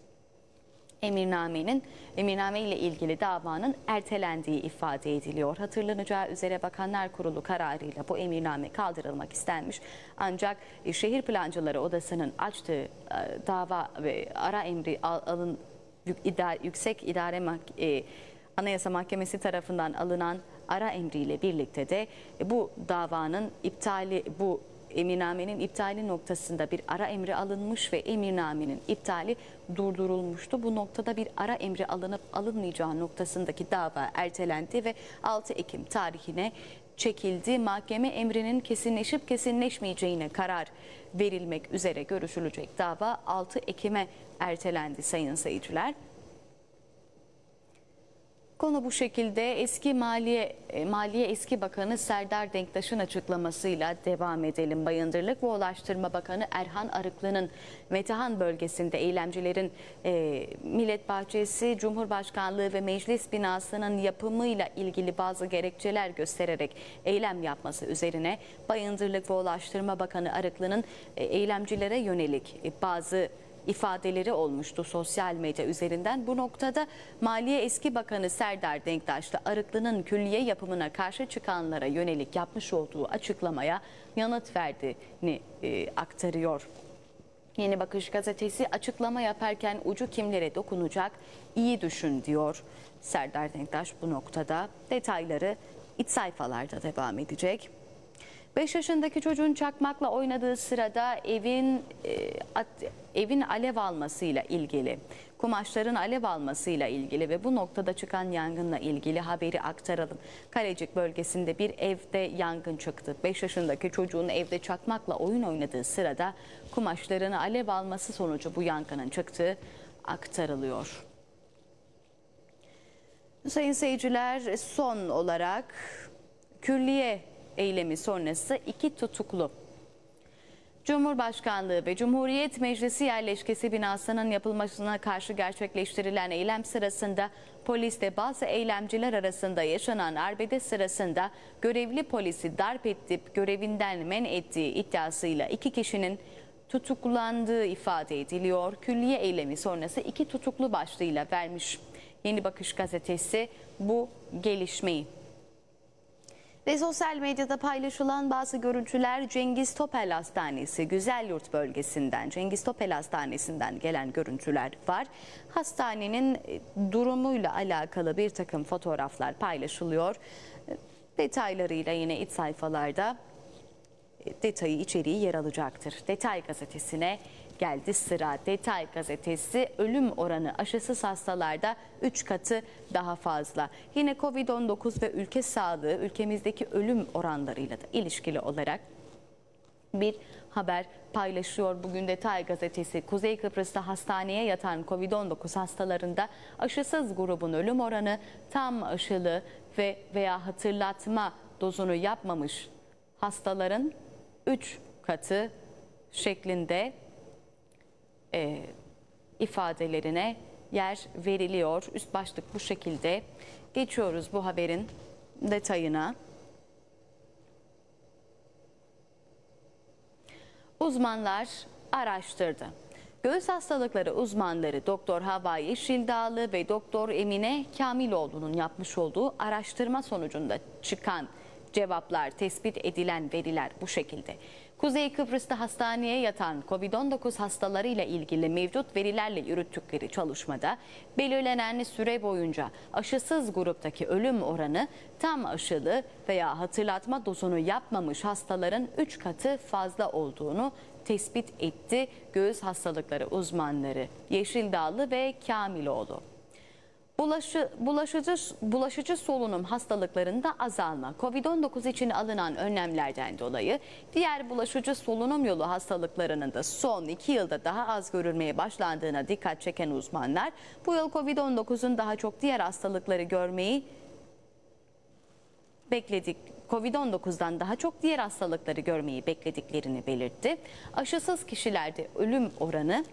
Emirname ile ilgili davanın ertelendiği ifade ediliyor. Hatırlanacağı üzere Bakanlar Kurulu kararıyla bu emirname kaldırılmak istenmiş. Ancak Şehir Plancıları Odası'nın açtığı dava ve ara emri Anayasa Mahkemesi tarafından alınan ara emriyle birlikte de bu davanın emirnamenin iptali noktasında bir ara emri alınmış ve emirnamenin iptali durdurulmuştu. Bu noktada bir ara emri alınıp alınmayacağı noktasındaki dava ertelendi ve 6 Ekim tarihine çekildi. Mahkeme emrinin kesinleşip kesinleşmeyeceğine karar verilmek üzere görüşülecek dava 6 Ekim'e ertelendi sayın seyirciler. Konu bu şekilde. Maliye Eski Bakanı Serdar Denktaş'ın açıklamasıyla devam edelim. Bayındırlık ve Ulaştırma Bakanı Erhan Arıklı'nın Metehan bölgesinde eylemcilerin Millet Bahçesi, Cumhurbaşkanlığı ve Meclis binasının yapımıyla ilgili bazı gerekçeler göstererek eylem yapması üzerine Bayındırlık ve Ulaştırma Bakanı Arıklı'nın eylemcilere yönelik bazı ifadeleri olmuştu sosyal medya üzerinden. Bu noktada Maliye Eski Bakanı Serdar Denktaş da Arıklı'nın külliye yapımına karşı çıkanlara yönelik yapmış olduğu açıklamaya yanıt verdiğini aktarıyor. Yeni Bakış gazetesi açıklama yaparken ucu kimlere dokunacak iyi düşün diyor. Serdar Denktaş bu noktada detayları iç sayfalarda devam edecek. 5 yaşındaki çocuğun çakmakla oynadığı sırada evin alev almasıyla ilgili, kumaşların alev almasıyla ilgili ve bu noktada çıkan yangınla ilgili haberi aktaralım. Kalecik bölgesinde bir evde yangın çıktı. 5 yaşındaki çocuğun evde çakmakla oyun oynadığı sırada kumaşların alev alması sonucu bu yangının çıktığı aktarılıyor. Sayın seyirciler, son olarak külliye eylemi sonrası 2 tutuklu. Cumhurbaşkanlığı ve Cumhuriyet Meclisi yerleşkesi binasının yapılmasına karşı gerçekleştirilen eylem sırasında polisle bazı eylemciler arasında yaşanan arbede sırasında görevli polisi darp edip görevinden men ettiği iddiasıyla 2 kişinin tutuklandığı ifade ediliyor. Külliye eylemi sonrası 2 tutuklu başlığıyla vermiş Yeni Bakış gazetesi bu gelişmeyi. Ve sosyal medyada paylaşılan bazı görüntüler Cengiz Topel Hastanesi Güzelyurt bölgesinden, Cengiz Topel Hastanesi'nden gelen görüntüler var. Hastanenin durumuyla alakalı bir takım fotoğraflar paylaşılıyor. Detaylarıyla yine iç sayfalarda içeriği yer alacaktır. Detay gazetesine geldi sıra. Detay gazetesi ölüm oranı aşısız hastalarda 3 katı daha fazla. Yine Covid-19 ve ülke sağlığı ülkemizdeki ölüm oranlarıyla da ilişkili olarak bir haber paylaşıyor. Bugün Detay gazetesi Kuzey Kıbrıs'ta hastaneye yatan Covid-19 hastalarında aşısız grubun ölüm oranı tam aşılı veya hatırlatma dozunu yapmamış hastaların 3 katı şeklinde ifadelerine yer veriliyor. Üst başlık bu şekilde. Geçiyoruz bu haberin detayına. Uzmanlar araştırdı. Göğüs hastalıkları uzmanları Doktor Havva Yeşildağlı ve Doktor Emine Kamiloğlu'nun yapmış olduğu araştırma sonucunda çıkan cevaplar, tespit edilen veriler bu şekilde. Kuzey Kıbrıs'ta hastaneye yatan Covid-19 hastalarıyla ilgili mevcut verilerle yürüttükleri çalışmada belirlenen süre boyunca aşısız gruptaki ölüm oranı tam aşılı veya hatırlatma dozunu yapmamış hastaların 3 katı fazla olduğunu tespit etti göğüs hastalıkları uzmanları Yeşildağlı ve Kamiloğlu. Bulaşıcı solunum hastalıklarında azalma, Covid-19 için alınan önlemlerden dolayı diğer bulaşıcı solunum yolu hastalıklarının da son 2 yılda daha az görülmeye başlandığına dikkat çeken uzmanlar, bu yıl Covid-19'un daha çok diğer hastalıkları görmeyi Covid-19'dan daha çok diğer hastalıkları görmeyi beklediklerini belirtti. Aşısız kişilerde ölüm oranı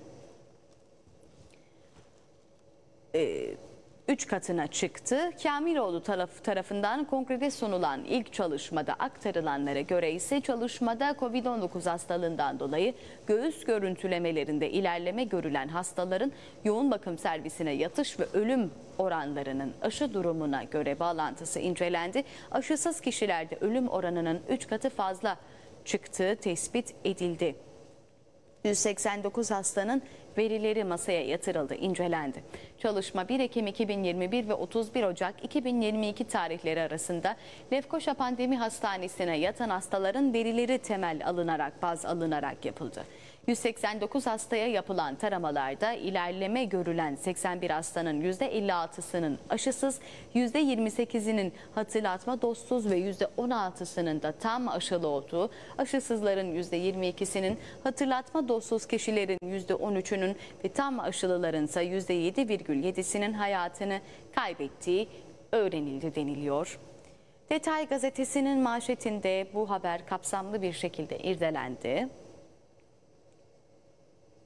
3 katına çıktı. Kamiloğlu tarafından kongrede sunulan ilk çalışmada aktarılanlara göre ise çalışmada Covid-19 hastalığından dolayı göğüs görüntülemelerinde ilerleme görülen hastaların yoğun bakım servisine yatış ve ölüm oranlarının aşı durumuna göre bağlantısı incelendi. Aşısız kişilerde ölüm oranının 3 katı fazla çıktığı tespit edildi. 189 hastanın verileri masaya yatırıldı, incelendi. Çalışma 1 Ekim 2021 ve 31 Ocak 2022 tarihleri arasında Lefkoşa Pandemi Hastanesi'ne yatan hastaların verileri baz alınarak yapıldı. 189 hastaya yapılan taramalarda ilerleme görülen 81 hastanın %56'sının aşısız, %28'inin hatırlatma dozsuz ve %16'sının da tam aşılı olduğu, aşısızların %22'sinin, hatırlatma dozsuz kişilerin %13'ünün ve tam aşılıların ise %7,7'sinin hayatını kaybettiği öğrenildi deniliyor. Detay gazetesinin manşetinde bu haber kapsamlı bir şekilde irdelendi.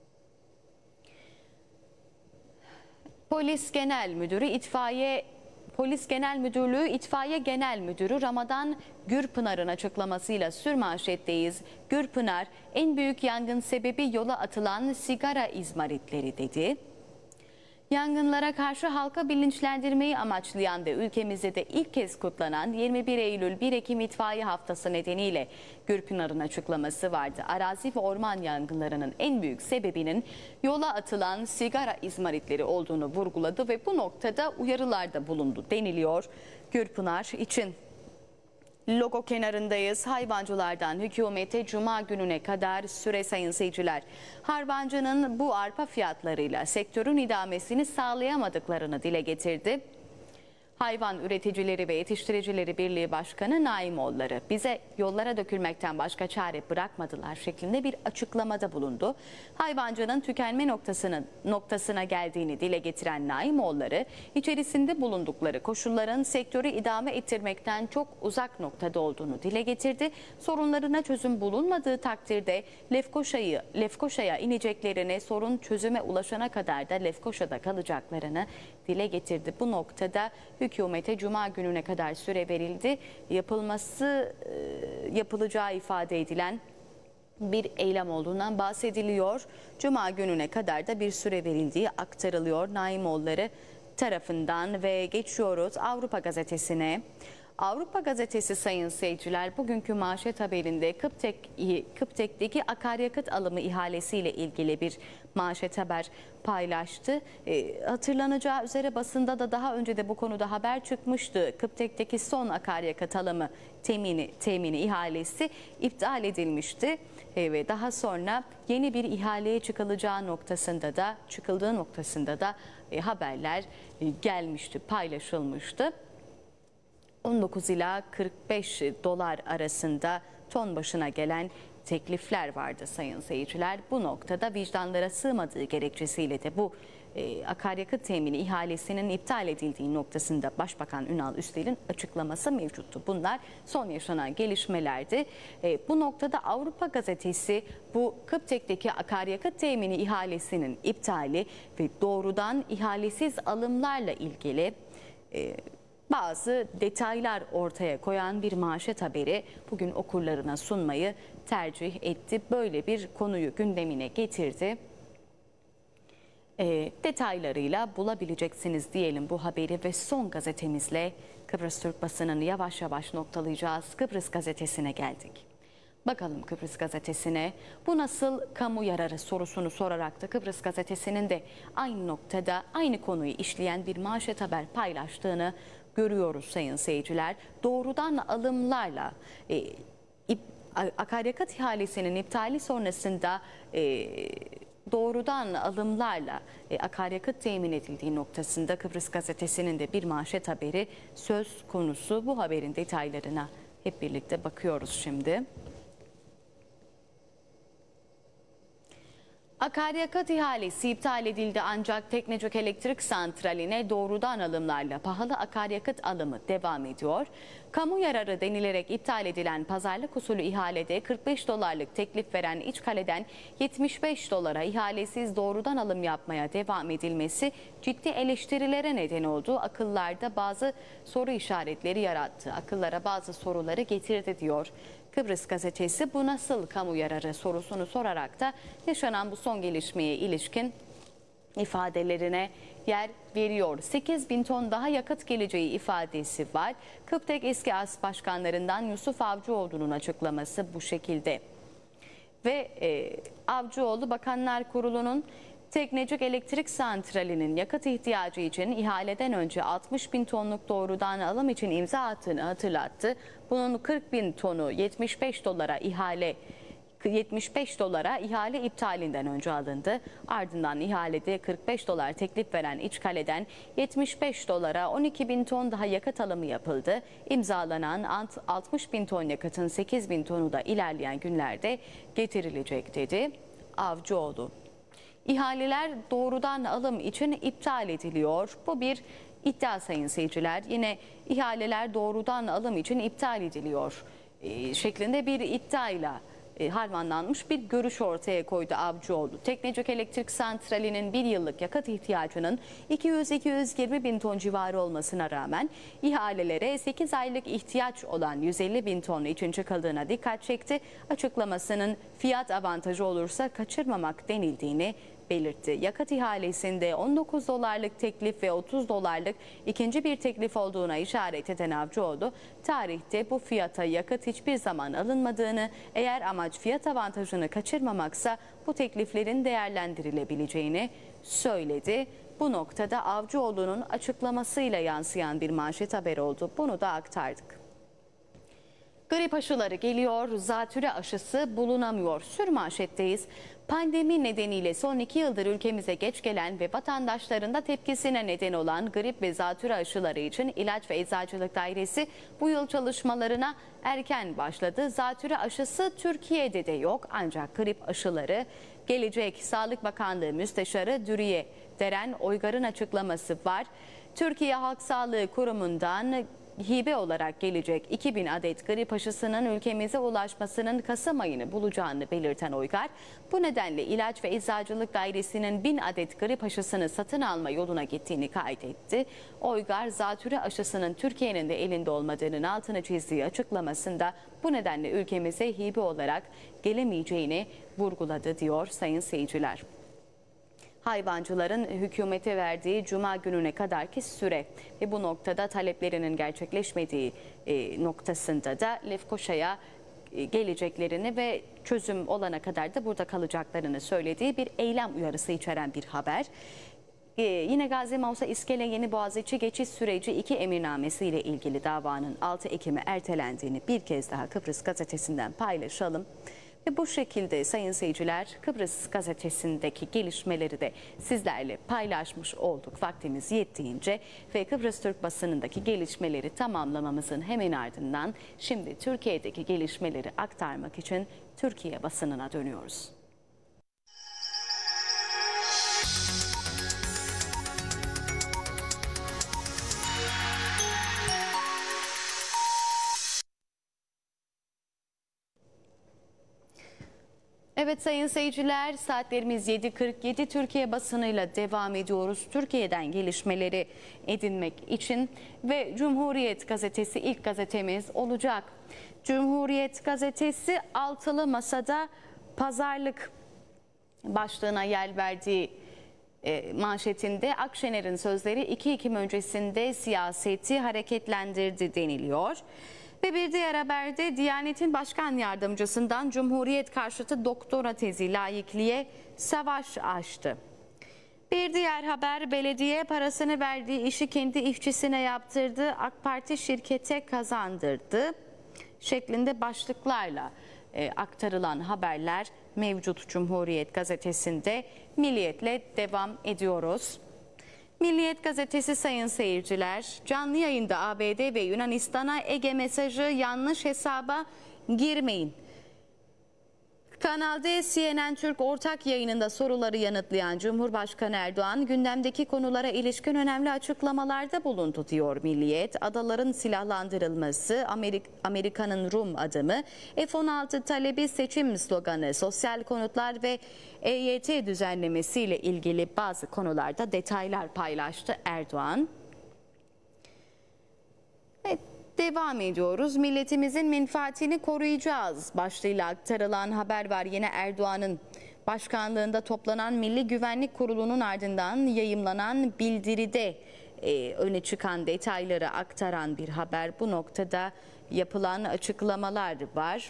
Polis Genel Müdürü itfaiye Polis Genel Müdürlüğü İtfaiye Genel Müdürü Ramadan Gürpınar'ın açıklamasıyla sürmanşetteyiz. Gürpınar, en büyük yangın sebebi yola atılan sigara izmaritleri dedi. Yangınlara karşı halka bilinçlendirmeyi amaçlayan ve ülkemizde de ilk kez kutlanan 21 Eylül-1 Ekim İtfaiye Haftası nedeniyle Gürpınar'ın açıklaması vardı. Arazi ve orman yangınlarının en büyük sebebinin yola atılan sigara izmaritleri olduğunu vurguladı ve bu noktada uyarılarda bulundu deniliyor Gürpınar için. Logo kenarındayız. Hayvancılardan hükümete cuma gününe kadar süre sayın seyirciler. Hayvancının bu arpa fiyatlarıyla sektörün idamesini sağlayamadıklarını dile getirdi. Hayvan Üreticileri ve Yetiştiricileri Birliği Başkanı Naimoğulları bize yollara dökülmekten başka çare bırakmadılar şeklinde bir açıklamada bulundu. Hayvancının tükenme noktasına geldiğini dile getiren Naimoğulları, içerisinde bulundukları koşulların sektörü idame ettirmekten çok uzak noktada olduğunu dile getirdi. Sorunlarına çözüm bulunmadığı takdirde Lefkoşa'ya ineceklerini, sorun çözüme ulaşana kadar da Lefkoşa'da kalacaklarını dile getirdi. Bu noktada hükümete cuma gününe kadar süre verildi. Yapılacağı ifade edilen bir eylem olduğundan bahsediliyor. Cuma gününe kadar da bir süre verildiği aktarılıyor Naimoğulları tarafından ve geçiyoruz Avrupa Gazetesi'ne. Avrupa Gazetesi sayın seyirciler bugünkü manşet haberinde Kıptek'teki akaryakıt alımı ihalesiyle ilgili bir manşet haber paylaştı. Hatırlanacağı üzere basında da daha önce de bu konuda haber çıkmıştı. Kıptek'teki son akaryakıt alımı temini ihalesi iptal edilmişti. Ve daha sonra yeni bir ihaleye çıkıldığı noktasında da haberler gelmişti, paylaşılmıştı. 19 ila 45 dolar arasında ton başına gelen teklifler vardı sayın seyirciler. Bu noktada vicdanlara sığmadığı gerekçesiyle de bu akaryakıt temini ihalesinin iptal edildiği noktasında Başbakan Ünal Üstel'in açıklaması mevcuttu. Bunlar son yaşanan gelişmelerdi. Bu noktada Avrupa Gazetesi bu Kıptek'teki akaryakıt temini ihalesinin iptali ve doğrudan ihalesiz alımlarla ilgili bazı detaylar ortaya koyan bir manşet haberi bugün okurlarına sunmayı tercih etti. Böyle bir konuyu gündemine getirdi. Detaylarıyla bulabileceksiniz diyelim bu haberi ve son gazetemizle Kıbrıs Türk basınını yavaş yavaş noktalayacağız. Kıbrıs Gazetesi'ne geldik. Bakalım Kıbrıs Gazetesi'ne bu nasıl kamu yararı sorusunu sorarak da Kıbrıs Gazetesi'nin de aynı noktada aynı konuyu işleyen bir manşet haber paylaştığını görüyoruz sayın seyirciler. Doğrudan alımlarla akaryakıt ihalesinin iptali sonrasında doğrudan alımlarla akaryakıt temin edildiği noktasında Kıbrıs Gazetesi'nin de bir manşet haberi söz konusu. Bu haberin detaylarına hep birlikte bakıyoruz şimdi. Akaryakıt ihalesi iptal edildi ancak Teknecik Elektrik Santrali'ne doğrudan alımlarla pahalı akaryakıt alımı devam ediyor. Kamu yararı denilerek iptal edilen pazarlık usulü ihalede 45 dolarlık teklif veren İçkale'den 75 dolara ihalesiz doğrudan alım yapmaya devam edilmesi ciddi eleştirilere neden oldu. Akıllarda bazı soru işaretleri yarattı. Akıllara bazı soruları getirdi diyor Kıbrıs Gazetesi. Bu nasıl kamu yararı sorusunu sorarak da yaşanan bu son gelişmeye ilişkin ifadelerine yer veriyor. 8.000 ton daha yakıt geleceği ifadesi var. Kıptek eski as başkanlarından Yusuf Avcıoğlu'nun açıklaması bu şekilde. Ve Avcıoğlu Bakanlar Kurulu'nun Teknecik Elektrik Santrali'nin yakıt ihtiyacı için ihaleden önce 60.000 tonluk doğrudan alım için imza attığını hatırlattı. Bunun 40.000 tonu 75 dolara ihale iptalinden önce alındı. Ardından ihalede 45 dolar teklif veren İçkale'den 75 dolara 12.000 ton daha yakıt alımı yapıldı. İmzalanan 60.000 ton yakıtın 8.000 tonu da ilerleyen günlerde getirilecek dedi Avcıoğlu. İhaleler doğrudan alım için iptal ediliyor. Bu bir iddia sayın seyirciler. Yine ihaleler doğrudan alım için iptal ediliyor şeklinde bir iddiayla harmanlanmış bir görüş ortaya koydu Avcıoğlu. Teknecik Elektrik Santrali'nin bir yıllık yakıt ihtiyacının 200-220 bin ton civarı olmasına rağmen ihalelere 8 aylık ihtiyaç olan 150 bin ton için çıkıldığına dikkat çekti. Açıklamasının fiyat avantajı olursa kaçırmamak denildiğini belirtti. Yakıt ihalesinde 19 dolarlık teklif ve 30 dolarlık ikinci bir teklif olduğuna işaret eden Avcıoğlu, tarihte bu fiyata yakıt hiçbir zaman alınmadığını, eğer amaç fiyat avantajını kaçırmamaksa bu tekliflerin değerlendirilebileceğini söyledi. Bu noktada Avcıoğlu'nun açıklamasıyla yansıyan bir manşet haber oldu. Bunu da aktardık. Grip aşıları geliyor, zatürre aşısı bulunamıyor. Sürmanşetteyiz. Pandemi nedeniyle son 2 yıldır ülkemize geç gelen ve vatandaşların da tepkisine neden olan grip ve zatürre aşıları için İlaç ve Eczacılık Dairesi bu yıl çalışmalarına erken başladı. Zatürre aşısı Türkiye'de de yok, ancak grip aşıları gelecek. Sağlık Bakanlığı Müsteşarı Dürüye Deren Oygar'ın açıklaması var. Türkiye Halk Sağlığı Kurumu'ndan hibe olarak gelecek 2000 adet grip aşısının ülkemize ulaşmasının Kasım ayını bulacağını belirten Oygar, bu nedenle İlaç ve Eczacılık Dairesi'nin 1000 adet grip aşısını satın alma yoluna gittiğini kaydetti. Oygar, zatürre aşısının Türkiye'nin de elinde olmadığının altını çizdiği açıklamasında bu nedenle ülkemize hibe olarak gelemeyeceğini vurguladı diyor sayın seyirciler. Hayvancıların hükümete verdiği Cuma gününe kadarki süre ve bu noktada taleplerinin gerçekleşmediği noktasında da Lefkoşa'ya geleceklerini ve çözüm olana kadar da burada kalacaklarını söylediği bir eylem uyarısı içeren bir haber. Yine Gazi Mausa İskele Yeniboğaziçi geçiş süreci 2 emirnamesi ile ilgili davanın 6 Ekim'e ertelendiğini bir kez daha Kıbrıs Gazetesi'nden paylaşalım. Ve bu şekilde sayın seyirciler, Kıbrıs Gazetesi'ndeki gelişmeleri de sizlerle paylaşmış olduk vaktimiz yettiğince ve Kıbrıs Türk basınındaki gelişmeleri tamamlamamızın hemen ardından şimdi Türkiye'deki gelişmeleri aktarmak için Türkiye basınına dönüyoruz. Evet sayın seyirciler, saatlerimiz 7.47, Türkiye basınıyla devam ediyoruz. Türkiye'den gelişmeleri edinmek için ve Cumhuriyet Gazetesi ilk gazetemiz olacak. Cumhuriyet Gazetesi altılı masada pazarlık başlığına yer verdiği manşetinde Akşener'in sözleri 2 Ekim öncesinde siyaseti hareketlendirdi deniliyor. Ve bir diğer haberde Diyanet'in Başkan Yardımcısından Cumhuriyet karşıtı doktora tezi laikliğe savaş açtı. Bir diğer haber, belediye parasını verdiği işi kendi işçisine yaptırdı, AK Parti şirkete kazandırdı şeklinde başlıklarla aktarılan haberler mevcut Cumhuriyet Gazetesi'nde. Milliyet'le devam ediyoruz. Milliyet Gazetesi sayın seyirciler, canlı yayında ABD ve Yunanistan'a Ege mesajı yanlış hesaba girmeyin. Kanal D CNN Türk ortak yayınında soruları yanıtlayan Cumhurbaşkanı Erdoğan gündemdeki konulara ilişkin önemli açıklamalarda bulundu diyor Milliyet. Adaların silahlandırılması, Amerika'nın Rum adımı, F-16 talebi, seçim sloganı, sosyal konutlar ve EYT düzenlemesiyle ilgili bazı konularda detaylar paylaştı Erdoğan. Evet. Devam ediyoruz. Milletimizin menfaatini koruyacağız başlığıyla aktarılan haber var. Yine Erdoğan'ın başkanlığında toplanan Milli Güvenlik Kurulu'nun ardından yayımlanan bildiride öne çıkan detayları aktaran bir haber. Bu noktada yapılan açıklamalar var.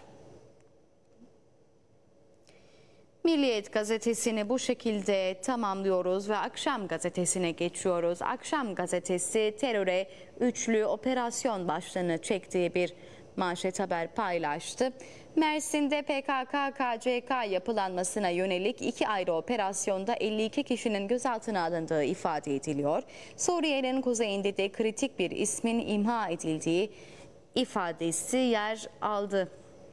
Milliyet gazetesini bu şekilde tamamlıyoruz ve Akşam gazetesine geçiyoruz. Akşam gazetesi teröre üçlü operasyon başlığını çektiği bir manşet haber paylaştı. Mersin'de PKK-KCK yapılanmasına yönelik 2 ayrı operasyonda 52 kişinin gözaltına alındığı ifade ediliyor. Suriye'nin kuzeyinde de kritik bir ismin imha edildiği ifadesi yer aldı.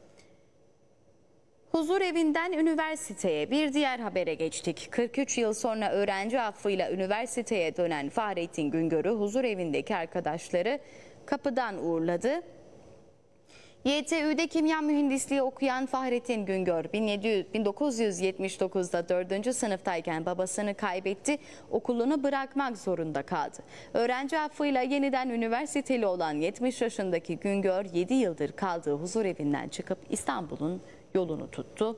Huzur evinden üniversiteye, bir diğer habere geçtik. 43 yıl sonra öğrenci affıyla üniversiteye dönen Fahrettin Güngör'ü huzur evindeki arkadaşları kapıdan uğurladı. YTÜ'de kimya mühendisliği okuyan Fahrettin Güngör 1979'da 4. sınıftayken babasını kaybetti, okulunu bırakmak zorunda kaldı. Öğrenci affıyla yeniden üniversiteli olan 70 yaşındaki Güngör 7 yıldır kaldığı huzurevinden çıkıp İstanbul'un yolunu tuttu.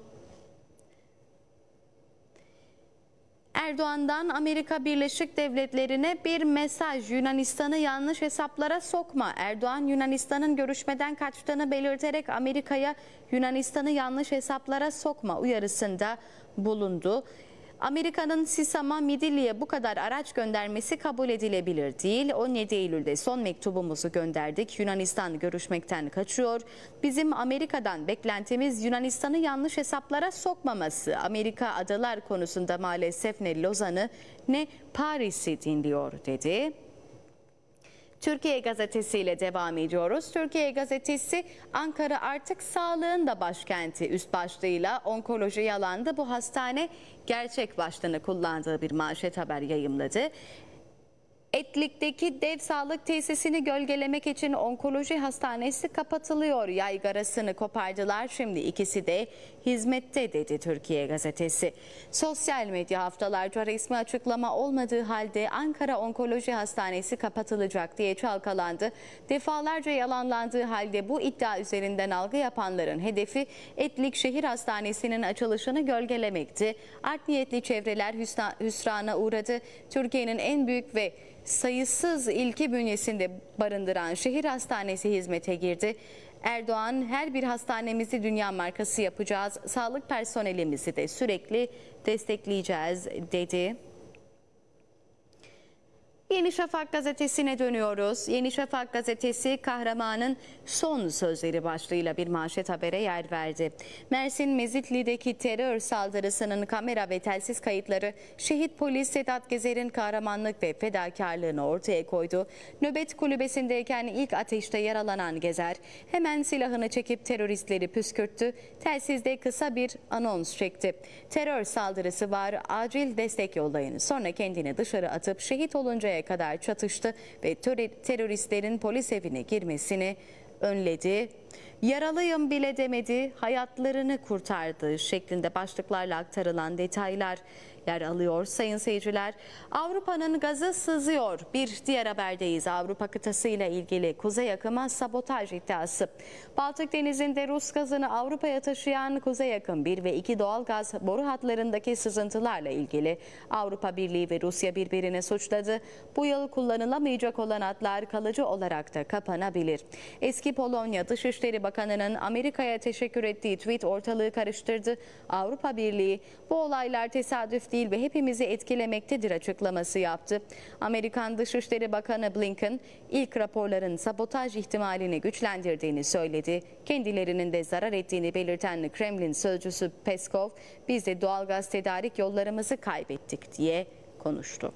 Erdoğan'dan Amerika Birleşik Devletleri'ne bir mesaj. Yunanistan'ı yanlış hesaplara sokma. Erdoğan Yunanistan'ın görüşmeden kaçtığını belirterek Amerika'ya Yunanistan'ı yanlış hesaplara sokma uyarısında bulundu. Amerika'nın Sisam'a, Midilli'ye bu kadar araç göndermesi kabul edilebilir değil. 17 Eylül'de son mektubumuzu gönderdik. Yunanistan görüşmekten kaçıyor. Bizim Amerika'dan beklentimiz Yunanistan'ı yanlış hesaplara sokmaması. Amerika adalar konusunda maalesef ne Lozan'ı ne Paris'i dinliyor dedi. Türkiye Gazetesi ile devam ediyoruz. Türkiye Gazetesi Ankara artık sağlığın da başkenti üst başlığıyla onkoloji yalandı. Bu hastane gerçek başlığını kullandığı bir manşet haber yayımladı. Etlik'teki dev sağlık tesisini gölgelemek için onkoloji hastanesi kapatılıyor. Yaygarasını kopardılar. Şimdi ikisi de hizmette dedi Türkiye Gazetesi. Sosyal medya haftalarca resmi açıklama olmadığı halde Ankara Onkoloji Hastanesi kapatılacak diye çalkalandı. Defalarca yalanlandığı halde bu iddia üzerinden algı yapanların hedefi Etlik Şehir Hastanesi'nin açılışını gölgelemekti. Art niyetli çevreler hüsrana uğradı. Türkiye'nin en büyük ve sayısız ilki bünyesinde barındıran şehir hastanesi hizmete girdi. Erdoğan her bir hastanemizi dünya markası yapacağız, sağlık personelimizi de sürekli destekleyeceğiz dedi. Yeni Şafak gazetesine dönüyoruz. Yeni Şafak gazetesi kahramanın son sözleri başlığıyla bir manşet habere yer verdi. Mersin Mezitli'deki terör saldırısının kamera ve telsiz kayıtları şehit polis Sedat Gezer'in kahramanlık ve fedakarlığını ortaya koydu. Nöbet kulübesindeyken ilk ateşte yaralanan Gezer hemen silahını çekip teröristleri püskürttü. Telsizde kısa bir anons çekti. Terör saldırısı var, acil destek yollayın. Sonra kendini dışarı atıp şehit oluncaya kadar çatıştı ve teröristlerin polis evine girmesini önledi. Yaralıyım bile demedi, hayatlarını kurtardı şeklinde başlıklarla aktarılan detaylar yer alıyor sayın seyirciler. Avrupa'nın gazı sızıyor. Bir diğer haberdeyiz. Avrupa kıtası ile ilgili kuzey akıma sabotaj iddiası. Baltık Denizi'nde Rus gazını Avrupa'ya taşıyan Kuzey Akım 1 ve 2 doğal gaz boru hatlarındaki sızıntılarla ilgili Avrupa Birliği ve Rusya birbirini suçladı. Bu yıl kullanılamayacak olan hatlar kalıcı olarak da kapanabilir. Eski Polonya Dışişleri Bakanı'nın Amerika'ya teşekkür ettiği tweet ortalığı karıştırdı. Avrupa Birliği bu olaylar tesadüf değil ve hepimizi etkilemektedir açıklaması yaptı. Amerikan Dışişleri Bakanı Blinken ilk raporların sabotaj ihtimalini güçlendirdiğini söyledi. Kendilerinin de zarar ettiğini belirten Kremlin sözcüsü Peskov, biz de doğalgaz tedarik yollarımızı kaybettik diye konuştu.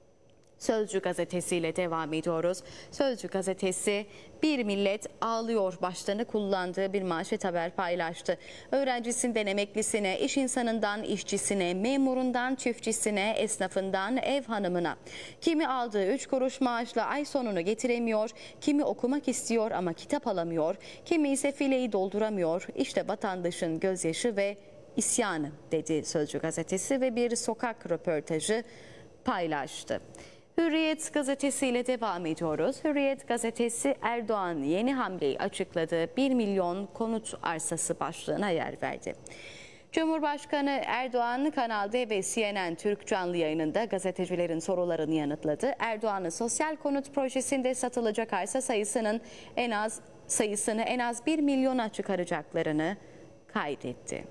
Sözcü gazetesiyle devam ediyoruz. Sözcü gazetesi bir millet ağlıyor başlığını kullandığı bir manşet haber paylaştı. Öğrencisinden emeklisine, iş insanından işçisine, memurundan çiftçisine, esnafından ev hanımına. Kimi aldığı 3 kuruş maaşla ay sonunu getiremiyor, kimi okumak istiyor ama kitap alamıyor, kimi ise fileyi dolduramıyor. İşte vatandaşın gözyaşı ve isyanı dedi Sözcü gazetesi ve bir sokak röportajı paylaştı. Hürriyet gazetesiyle devam ediyoruz. Hürriyet gazetesi Erdoğan yeni hamleyi açıkladı. 1 milyon konut arsası başlığına yer verdi. Cumhurbaşkanı Erdoğan Kanal D ve CNN Türk canlı yayınında gazetecilerin sorularını yanıtladı. Erdoğan'ın sosyal konut projesinde satılacak arsa sayısını en az 1 milyona çıkaracaklarını kaydetti.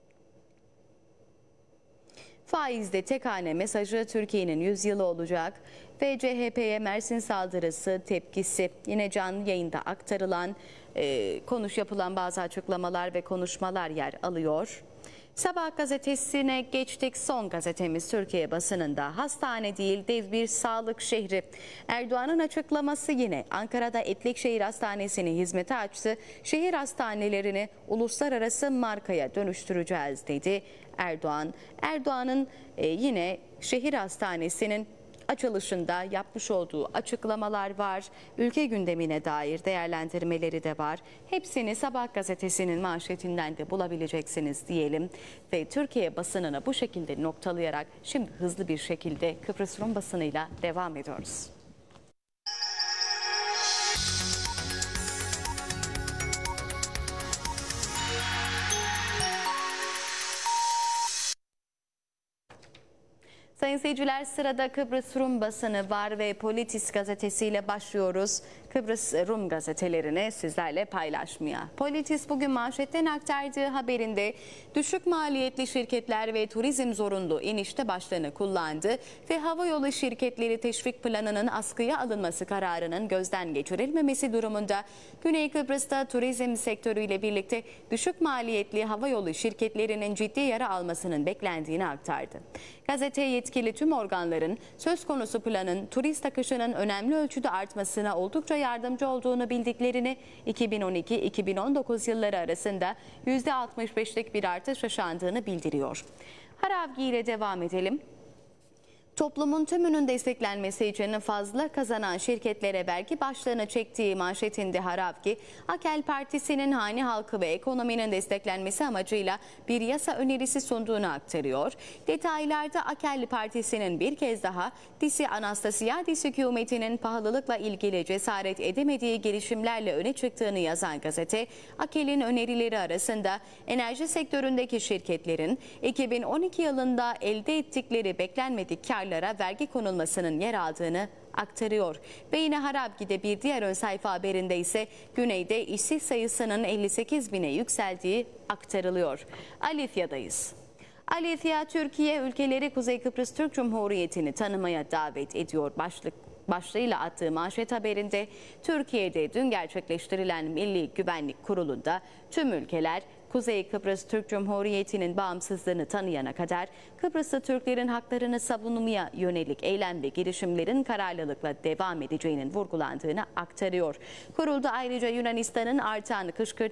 Faizde tek hane mesajı Türkiye'nin 100 yılı olacak ve CHP'ye Mersin saldırısı tepkisi. Yine canlı yayında aktarılan, yapılan bazı açıklamalar ve konuşmalar yer alıyor. Sabah gazetesine geçtik. Son gazetemiz Türkiye basınında hastane değil dev bir sağlık şehri. Erdoğan'ın açıklaması yine Ankara'da Etlik Şehir Hastanesi'ni hizmete açtı. Şehir hastanelerini uluslararası markaya dönüştüreceğiz dedi Erdoğan. Erdoğan'ın yine şehir hastanesinin açılışında yapmış olduğu açıklamalar var. Ülke gündemine dair değerlendirmeleri de var. Hepsini Sabah gazetesinin manşetinden de bulabileceksiniz diyelim. Ve Türkiye basınını bu şekilde noktalayarak şimdi hızlı bir şekilde Kıbrıs Rum basınıyla devam ediyoruz. Sayın seyirciler, sırada Kıbrıs Rum basını var ve Politis gazetesiyle başlıyoruz. Kıbrıs Rum gazetelerini sizlerle paylaşmaya. Politis bugün manşetten aktardığı haberinde düşük maliyetli şirketler ve turizm zorunlu inişte başlığını kullandı ve havayolu şirketleri teşvik planının askıya alınması kararının gözden geçirilmemesi durumunda Güney Kıbrıs'ta turizm sektörüyle birlikte düşük maliyetli havayolu şirketlerinin ciddi yara almasının beklendiğini aktardı. Gazete yetkili tüm organların söz konusu planın turist akışının önemli ölçüde artmasına oldukça yardımcı olduğunu bildiklerini, 2012-2019 yılları arasında %65'lik bir artış yaşandığını bildiriyor. Haravgi ile devam edelim. Toplumun tümünün desteklenmesi için fazla kazanan şirketlere vergi başlığını çektiği manşetinde Haravgi, AKEL Partisi'nin hane halkı ve ekonominin desteklenmesi amacıyla bir yasa önerisi sunduğunu aktarıyor. Detaylarda AKEL Partisi'nin bir kez daha Disi Anastasiadis hükümetinin pahalılıkla ilgili cesaret edemediği girişimlerle öne çıktığını yazan gazete, AKEL'in önerileri arasında enerji sektöründeki şirketlerin 2012 yılında elde ettikleri beklenmedik karlara vergi konulmasının yer aldığını aktarıyor. Ve yine Haravgi'de bir diğer ön sayfa haberinde ise güneyde işsiz sayısının 58 bine yükseldiği aktarılıyor. Alifya'dayız. Alifya, Türkiye ülkeleri Kuzey Kıbrıs Türk Cumhuriyeti'ni tanımaya davet ediyor başlığıyla attığı manşet haberinde Türkiye'de dün gerçekleştirilen Milli Güvenlik Kurulu'nda tüm ülkeler Kuzey Kıbrıs Türk Cumhuriyeti'nin bağımsızlığını tanıyana kadar Kıbrıslı Türklerin haklarını savunmaya yönelik eylem ve girişimlerin kararlılıkla devam edeceğinin vurgulandığını aktarıyor. Kurulda ayrıca Yunanistan'ın artan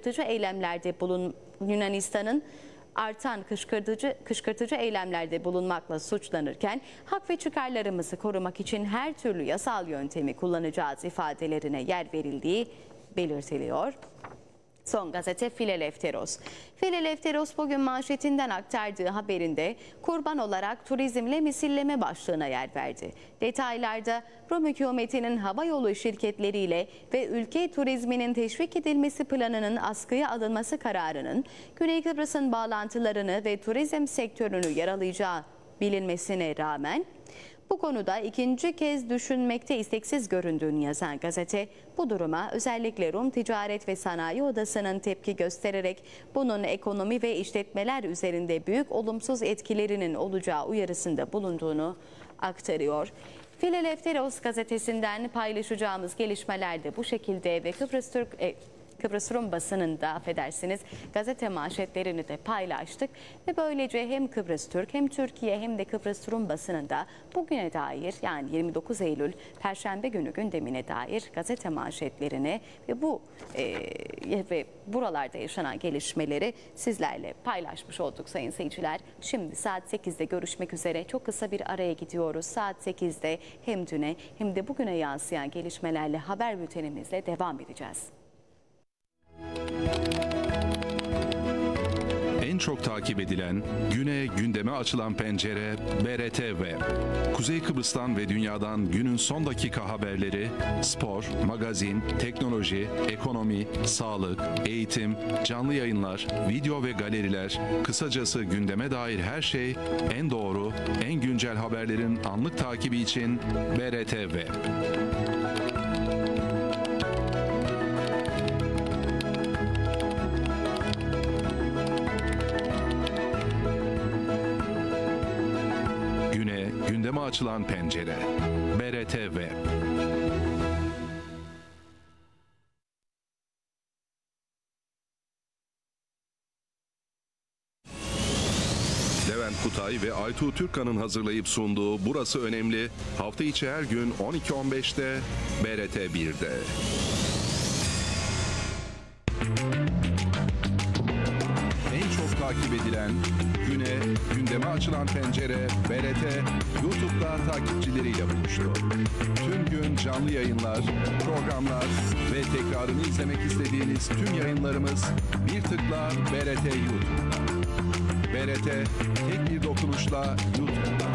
kışkırtıcı eylemlerde bulunmakla suçlanırken hak ve çıkarlarımızı korumak için her türlü yasal yöntemi kullanacağız ifadelerine yer verildiği belirtiliyor. Son gazete Fileleftheros. Fileleftheros bugün manşetinden aktardığı haberinde kurban olarak turizmle misilleme başlığına yer verdi. Detaylarda Rum hükümetinin havayolu şirketleriyle ve ülke turizminin teşvik edilmesi planının askıya alınması kararının Güney Kıbrıs'ın bağlantılarını ve turizm sektörünü yaralayacağı bilinmesine rağmen bu konuda ikinci kez düşünmekte isteksiz göründüğünü yazan gazete, bu duruma özellikle Rum Ticaret ve Sanayi Odası'nın tepki göstererek bunun ekonomi ve işletmeler üzerinde büyük olumsuz etkilerinin olacağı uyarısında bulunduğunu aktarıyor. Fileleftheros gazetesinden paylaşacağımız gelişmeler de bu şekilde ve Kıbrıs Rum basınında gazete manşetlerini de paylaştık ve böylece hem Kıbrıs Türk hem Türkiye hem de Kıbrıs Rum basınında bugüne dair yani 29 Eylül Perşembe günü gündemine dair gazete manşetlerini ve buralarda yaşanan gelişmeleri sizlerle paylaşmış olduk sayın seyirciler. Şimdi saat 8'de görüşmek üzere, çok kısa bir araya gidiyoruz. Saat 8'de hem düne hem de bugüne yansıyan gelişmelerle haber bültenimizle devam edeceğiz. En çok takip edilen, güne gündeme açılan pencere BRTV. Kuzey Kıbrıs'tan ve dünyadan günün son dakika haberleri, spor, magazin, teknoloji, ekonomi, sağlık, eğitim, canlı yayınlar, video ve galeriler, kısacası gündeme dair her şey en doğru, en güncel haberlerin anlık takibi için BRTV. Gündeme açılan pencere. BRTV. Levent Kutay ve Aytuğ Türkkan'ın hazırlayıp sunduğu Burası Önemli, hafta içi her gün 12.15'te BRT 1'de. takip edilen, güne, gündeme açılan pencere BRT YouTube'da takipçileriyle buluştu. Tüm gün canlı yayınlar, programlar ve tekrarını izlemek istediğiniz tüm yayınlarımız bir tıkla BRT YouTube'da. BRT tek bir dokunuşla YouTube'da.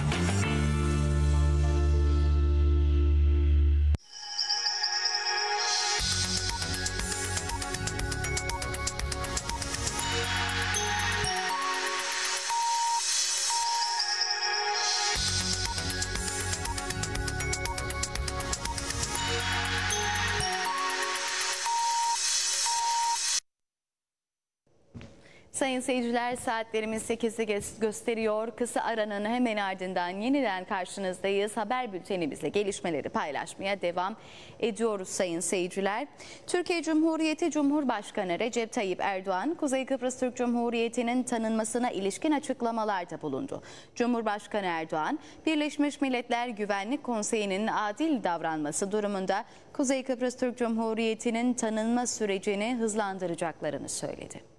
Sayın seyirciler, saatlerimiz 8'i gösteriyor. Kısa aranın hemen ardından yeniden karşınızdayız. Haber bültenimizle gelişmeleri paylaşmaya devam ediyoruz sayın seyirciler. Türkiye Cumhuriyeti Cumhurbaşkanı Recep Tayyip Erdoğan, Kuzey Kıbrıs Türk Cumhuriyeti'nin tanınmasına ilişkin açıklamalarda bulundu. Cumhurbaşkanı Erdoğan, Birleşmiş Milletler Güvenlik Konseyi'nin adil davranması durumunda Kuzey Kıbrıs Türk Cumhuriyeti'nin tanınma sürecini hızlandıracaklarını söyledi.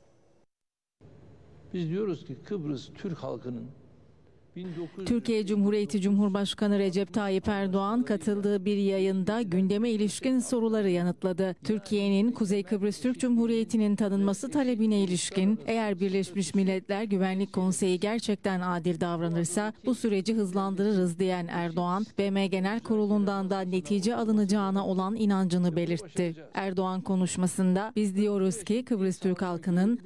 Biz diyoruz ki Kıbrıs Türk halkının Türkiye Cumhuriyeti Cumhurbaşkanı Recep Tayyip Erdoğan katıldığı bir yayında gündeme ilişkin soruları yanıtladı. Türkiye'nin Kuzey Kıbrıs Türk Cumhuriyeti'nin tanınması talebine ilişkin, eğer Birleşmiş Milletler Güvenlik Konseyi gerçekten adil davranırsa bu süreci hızlandırırız diyen Erdoğan, BM Genel Kurulu'ndan da netice alınacağına olan inancını belirtti. Erdoğan konuşmasında, biz diyoruz ki Kıbrıs Türk halkının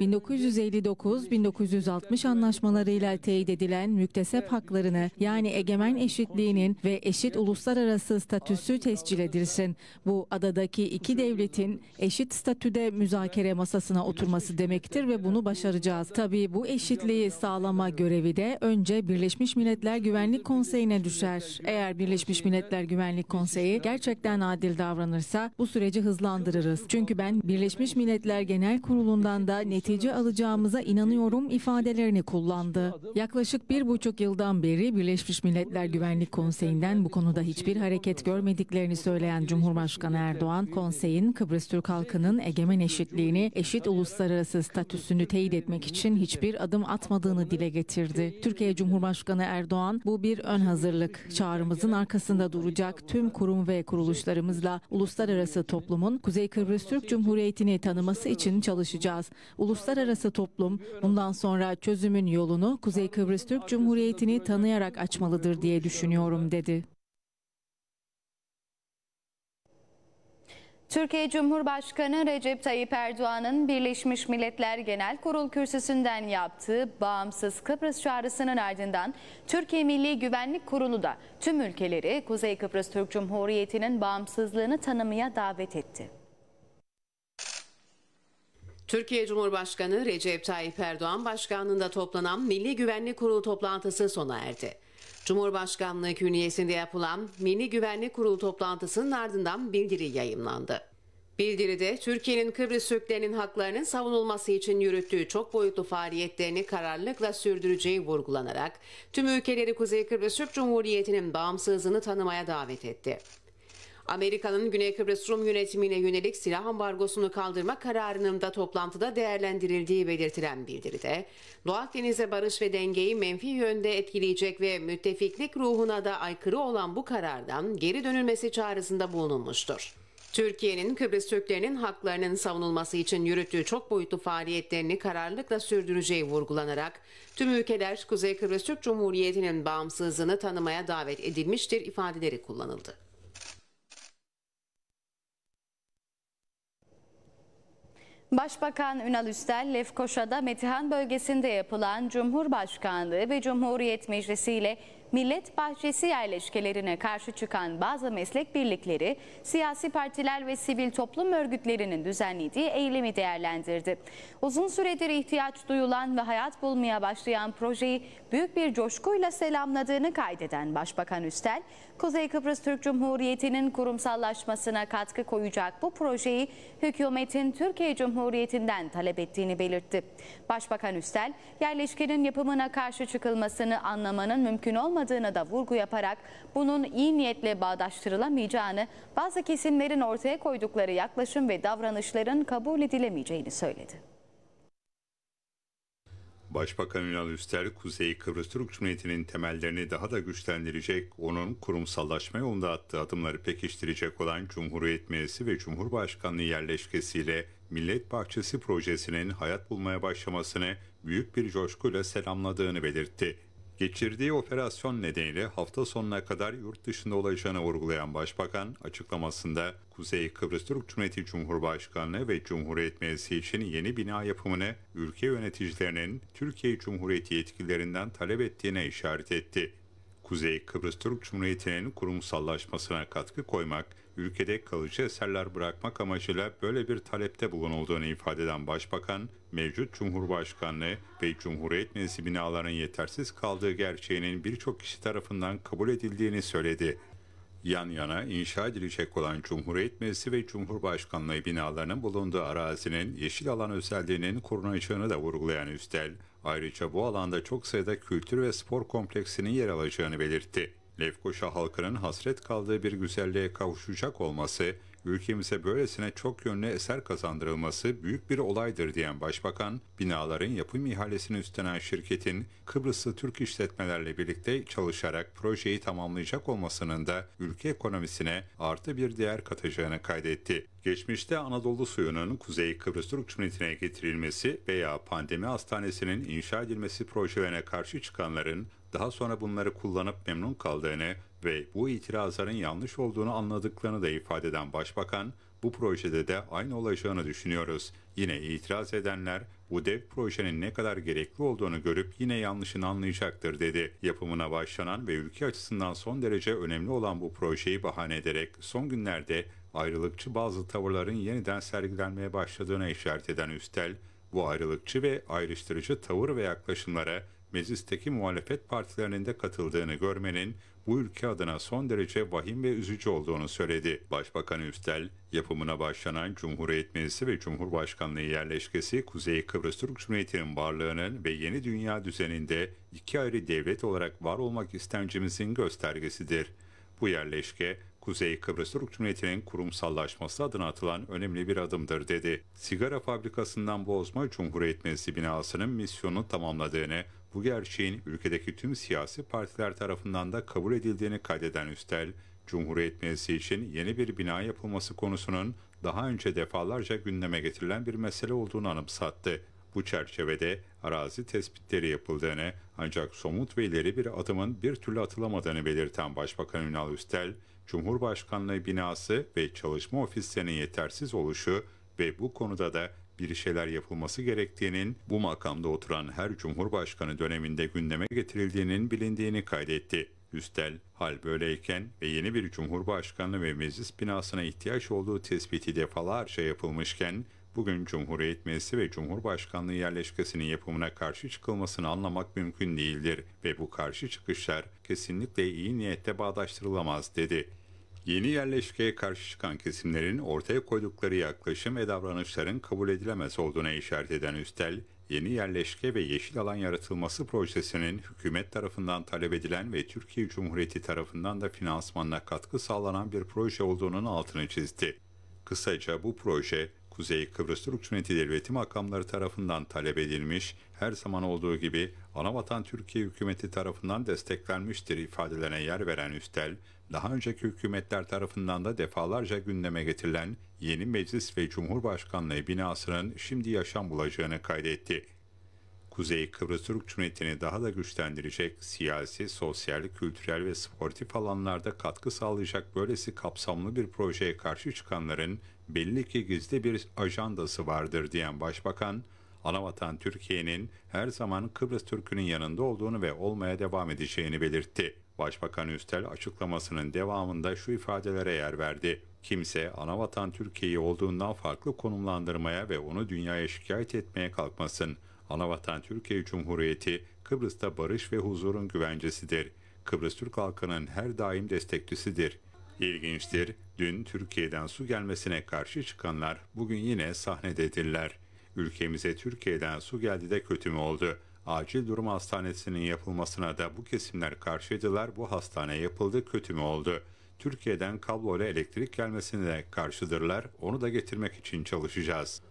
1959-1960 anlaşmalarıyla teyit edilen müktesep haklarını, yani egemen eşitliğinin ve eşit uluslararası statüsü tescil edilsin. Bu adadaki iki devletin eşit statüde müzakere masasına oturması demektir ve bunu başaracağız. Tabii bu eşitliği sağlama görevi de önce Birleşmiş Milletler Güvenlik Konseyi'ne düşer. Eğer Birleşmiş Milletler Güvenlik Konseyi gerçekten adil davranırsa bu süreci hızlandırırız. Çünkü ben Birleşmiş Milletler Genel Kurulu'ndan da netice alacağımıza inanıyorum ifadelerini kullandı. Yaklaşık 1,5 yıldan beri Birleşmiş Milletler Güvenlik Konseyi'nden bu konuda hiçbir hareket görmediklerini söyleyen Cumhurbaşkanı Erdoğan, konseyin Kıbrıs Türk halkının egemen eşitliğini, eşit uluslararası statüsünü teyit etmek için hiçbir adım atmadığını dile getirdi. Türkiye Cumhurbaşkanı Erdoğan, bu bir ön hazırlık. Çağrımızın arkasında duracak tüm kurum ve kuruluşlarımızla uluslararası toplumun Kuzey Kıbrıs Türk Cumhuriyeti'ni tanıması için çalışacağız. Uluslararası toplum bundan sonra çözümün yolunu Kuzey Kıbrıs Türk Cumhuriyeti'ni tanıyarak açmalıdır diye düşünüyorum, dedi. Türkiye Cumhurbaşkanı Recep Tayyip Erdoğan'ın Birleşmiş Milletler Genel Kurulu kürsüsünden yaptığı bağımsız Kıbrıs çağrısının ardından Türkiye Milli Güvenlik Kurulu da tüm ülkeleri Kuzey Kıbrıs Türk Cumhuriyeti'nin bağımsızlığını tanımaya davet etti. Türkiye Cumhurbaşkanı Recep Tayyip Erdoğan başkanlığında toplanan Milli Güvenlik Kurulu toplantısı sona erdi. Cumhurbaşkanlığı künyesinde yapılan Milli Güvenlik Kurulu toplantısının ardından bildiri yayımlandı. Bildiride Türkiye'nin Kıbrıs Türklerinin haklarının savunulması için yürüttüğü çok boyutlu faaliyetlerini kararlılıkla sürdüreceği vurgulanarak tüm ülkeleri Kuzey Kıbrıs Türk Cumhuriyeti'nin bağımsızlığını tanımaya davet etti. Amerika'nın Güney Kıbrıs Rum yönetimine yönelik silah ambargosunu kaldırma kararının da toplantıda değerlendirildiği belirtilen bildiride, Doğu Akdeniz'de barış ve dengeyi menfi yönde etkileyecek ve müttefiklik ruhuna da aykırı olan bu karardan geri dönülmesi çağrısında bulunulmuştur. Türkiye'nin Kıbrıs Türklerinin haklarının savunulması için yürüttüğü çok boyutlu faaliyetlerini kararlılıkla sürdüreceği vurgulanarak tüm ülkeler Kuzey Kıbrıs Türk Cumhuriyeti'nin bağımsızlığını tanımaya davet edilmiştir ifadeleri kullanıldı. Başbakan Ünal Üstel, Lefkoşa'da Metehan bölgesinde yapılan Cumhurbaşkanlığı ve Cumhuriyet Meclisi ile Millet Bahçesi yerleşkelerine karşı çıkan bazı meslek birlikleri, siyasi partiler ve sivil toplum örgütlerinin düzenlediği eylemi değerlendirdi. Uzun süredir ihtiyaç duyulan ve hayat bulmaya başlayan projeyi büyük bir coşkuyla selamladığını kaydeden Başbakan Üstel, Kuzey Kıbrıs Türk Cumhuriyeti'nin kurumsallaşmasına katkı koyacak bu projeyi hükümetin Türkiye Cumhuriyeti'nden talep ettiğini belirtti. Başbakan Üstel, yerleşkenin yapımına karşı çıkılmasını anlamanın mümkün olmadığını da vurgu yaparak bunun iyi niyetle bağdaştırılamayacağını, bazı kesimlerin ortaya koydukları yaklaşım ve davranışların kabul edilemeyeceğini söyledi. Başbakan Ünal Üster, Kuzey Kıbrıs Türk Cumhuriyeti'nin temellerini daha da güçlendirecek, onun kurumsallaşma yolunda attığı adımları pekiştirecek olan Cumhuriyet Meclisi ve Cumhurbaşkanlığı yerleşkesiyle Millet Bahçesi projesinin hayat bulmaya başlamasını büyük bir coşkuyla selamladığını belirtti. Geçirdiği operasyon nedeniyle hafta sonuna kadar yurt dışında olacağını vurgulayan Başbakan, açıklamasında Kuzey Kıbrıs Türk Cumhuriyeti Cumhurbaşkanlığı ve Cumhuriyet Meclisi için yeni bina yapımını ülke yöneticilerinin Türkiye Cumhuriyeti yetkililerinden talep ettiğine işaret etti. Kuzey Kıbrıs Türk Cumhuriyeti'nin kurumsallaşmasına katkı koymak, ülkede kalıcı eserler bırakmak amacıyla böyle bir talepte bulunulduğunu ifade eden Başbakan, mevcut Cumhurbaşkanlığı ve Cumhuriyet Meclisi binalarının yetersiz kaldığı gerçeğinin birçok kişi tarafından kabul edildiğini söyledi. Yan yana inşa edilecek olan Cumhuriyet Meclisi ve Cumhurbaşkanlığı binalarının bulunduğu arazinin yeşil alan özelliğinin korunacağını da vurgulayan Üstel, ayrıca bu alanda çok sayıda kültür ve spor kompleksinin yer alacağını belirtti. Lefkoşa halkının hasret kaldığı bir güzelliğe kavuşacak olması, ülkemize böylesine çok yönlü eser kazandırılması büyük bir olaydır diyen Başbakan, binaların yapım ihalesini üstlenen şirketin Kıbrıslı Türk işletmelerle birlikte çalışarak projeyi tamamlayacak olmasının da ülke ekonomisine artı bir değer katacağını kaydetti. Geçmişte Anadolu suyunun Kuzey Kıbrıs Türk Cumhuriyeti'ne getirilmesi veya pandemi hastanesinin inşa edilmesi projelerine karşı çıkanların daha sonra bunları kullanıp memnun kaldığını ve bu itirazların yanlış olduğunu anladıklarını da ifade eden Başbakan, bu projede de aynı olacağını düşünüyoruz. Yine itiraz edenler bu dev projenin ne kadar gerekli olduğunu görüp yine yanlışını anlayacaktır dedi. Yapımına başlanan ve ülke açısından son derece önemli olan bu projeyi bahane ederek son günlerde ayrılıkçı bazı tavırların yeniden sergilenmeye başladığına işaret eden Üstel, bu ayrılıkçı ve ayrıştırıcı tavır ve yaklaşımlara meclisteki muhalefet partilerinin de katıldığını görmenin bu ülke adına son derece vahim ve üzücü olduğunu söyledi. Başbakan Üstel, yapımına başlanan Cumhuriyet Meclisi ve Cumhurbaşkanlığı yerleşkesi Kuzey Kıbrıs Türk Cumhuriyeti'nin varlığının ve yeni dünya düzeninde iki ayrı devlet olarak var olmak istencimizin göstergesidir. Bu yerleşke, Kuzey Kıbrıs Türk Cumhuriyeti'nin kurumsallaşması adına atılan önemli bir adımdır dedi. Sigara fabrikasından bozma Cumhuriyet Meclisi binasının misyonunu tamamladığını, bu gerçeğin ülkedeki tüm siyasi partiler tarafından da kabul edildiğini kaydeden Üstel, Cumhuriyet Meclisi için yeni bir bina yapılması konusunun daha önce defalarca gündeme getirilen bir mesele olduğunu anımsattı. Bu çerçevede arazi tespitleri yapıldığını ancak somut ve ileri bir adımın bir türlü atılamadığını belirten Başbakan Ünal Üstel, Cumhurbaşkanlığı binası ve çalışma ofislerinin yetersiz oluşu ve bu konuda da bir şeyler yapılması gerektiğinin bu makamda oturan her Cumhurbaşkanı döneminde gündeme getirildiğinin bilindiğini kaydetti. Üstel, hal böyleyken ve yeni bir Cumhurbaşkanlığı ve meclis binasına ihtiyaç olduğu tespiti defalarca yapılmışken, bugün Cumhuriyet Meclisi ve Cumhurbaşkanlığı yerleşkesinin yapımına karşı çıkılmasını anlamak mümkün değildir ve bu karşı çıkışlar kesinlikle iyi niyette bağdaştırılamaz dedi. Yeni yerleşkeye karşı çıkan kesimlerin ortaya koydukları yaklaşım ve davranışların kabul edilemez olduğuna işaret eden Üstel, yeni yerleşke ve yeşil alan yaratılması projesinin hükümet tarafından talep edilen ve Türkiye Cumhuriyeti tarafından da finansmanına katkı sağlanan bir proje olduğunun altını çizdi. Kısaca bu proje, Kuzey Kıbrıs Türk Cumhuriyeti Devleti makamları tarafından talep edilmiş, her zaman olduğu gibi Anavatan Türkiye hükümeti tarafından desteklenmiştir ifadelerine yer veren Üstel, daha önceki hükümetler tarafından da defalarca gündeme getirilen yeni meclis ve Cumhurbaşkanlığı binasının şimdi yaşam bulacağını kaydetti. Kuzey Kıbrıs Türk Cumhuriyeti'ni daha da güçlendirecek, siyasi, sosyal, kültürel ve sportif alanlarda katkı sağlayacak böylesi kapsamlı bir projeye karşı çıkanların belli ki gizli bir ajandası vardır diyen Başbakan, Anavatan Türkiye'nin her zaman Kıbrıs Türk'ünün yanında olduğunu ve olmaya devam edeceğini belirtti. Başbakan Üstel açıklamasının devamında şu ifadelere yer verdi. Kimse Anavatan Türkiye'yi olduğundan farklı konumlandırmaya ve onu dünyaya şikayet etmeye kalkmasın. Anavatan Türkiye Cumhuriyeti, Kıbrıs'ta barış ve huzurun güvencesidir. Kıbrıs Türk halkının her daim destekçisidir. İlginçtir, dün Türkiye'den su gelmesine karşı çıkanlar bugün yine sahnededirler. Ülkemize Türkiye'den su geldi de kötü mü oldu? Acil durum hastanesinin yapılmasına da bu kesimler karşıydılar, bu hastane yapıldı, kötü mü oldu? Türkiye'den kabloyla elektrik gelmesine de karşıdırlar, onu da getirmek için çalışacağız.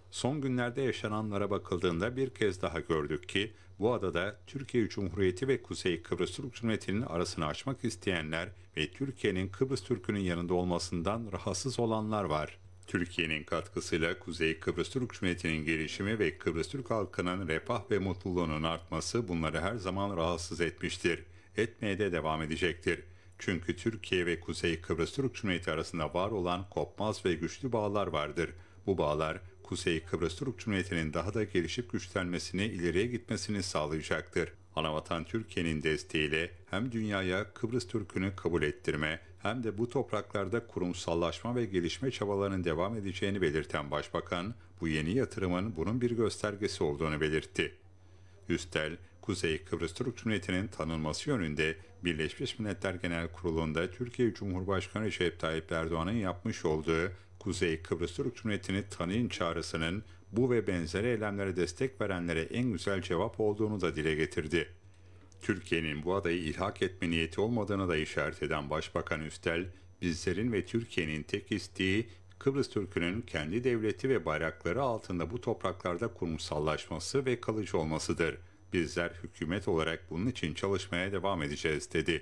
Son günlerde yaşananlara bakıldığında bir kez daha gördük ki bu adada Türkiye Cumhuriyeti ve Kuzey Kıbrıs Türk Cumhuriyeti'nin arasını açmak isteyenler ve Türkiye'nin Kıbrıs Türk'ünün yanında olmasından rahatsız olanlar var. Türkiye'nin katkısıyla Kuzey Kıbrıs Türk Cumhuriyeti'nin gelişimi ve Kıbrıs Türk halkının refah ve mutluluğunun artması bunları her zaman rahatsız etmiştir. Etmeye de devam edecektir. Çünkü Türkiye ve Kuzey Kıbrıs Türk Cumhuriyeti arasında var olan kopmaz ve güçlü bağlar vardır. Bu bağlar Kuzey Kıbrıs Türk Cumhuriyeti'nin daha da gelişip güçlenmesini, ileriye gitmesini sağlayacaktır. Anavatan Türkiye'nin desteğiyle hem dünyaya Kıbrıs Türk'ünü kabul ettirme hem de bu topraklarda kurumsallaşma ve gelişme çabalarının devam edeceğini belirten Başbakan, bu yeni yatırımın bunun bir göstergesi olduğunu belirtti. Üstel, Kuzey Kıbrıs Türk Cumhuriyeti'nin tanınması yönünde Birleşmiş Milletler Genel Kurulu'nda Türkiye Cumhurbaşkanı Recep Tayyip Erdoğan'ın yapmış olduğu Kuzey Kıbrıs Türk Cumhuriyeti'ni tanıyın çağrısının bu ve benzeri eylemlere destek verenlere en güzel cevap olduğunu da dile getirdi. Türkiye'nin bu adayı ilhak etme niyeti olmadığını da işaret eden Başbakan Üstel, bizlerin ve Türkiye'nin tek isteği Kıbrıs Türk'ünün kendi devleti ve bayrakları altında bu topraklarda kurumsallaşması ve kalıcı olmasıdır. Bizler hükümet olarak bunun için çalışmaya devam edeceğiz dedi.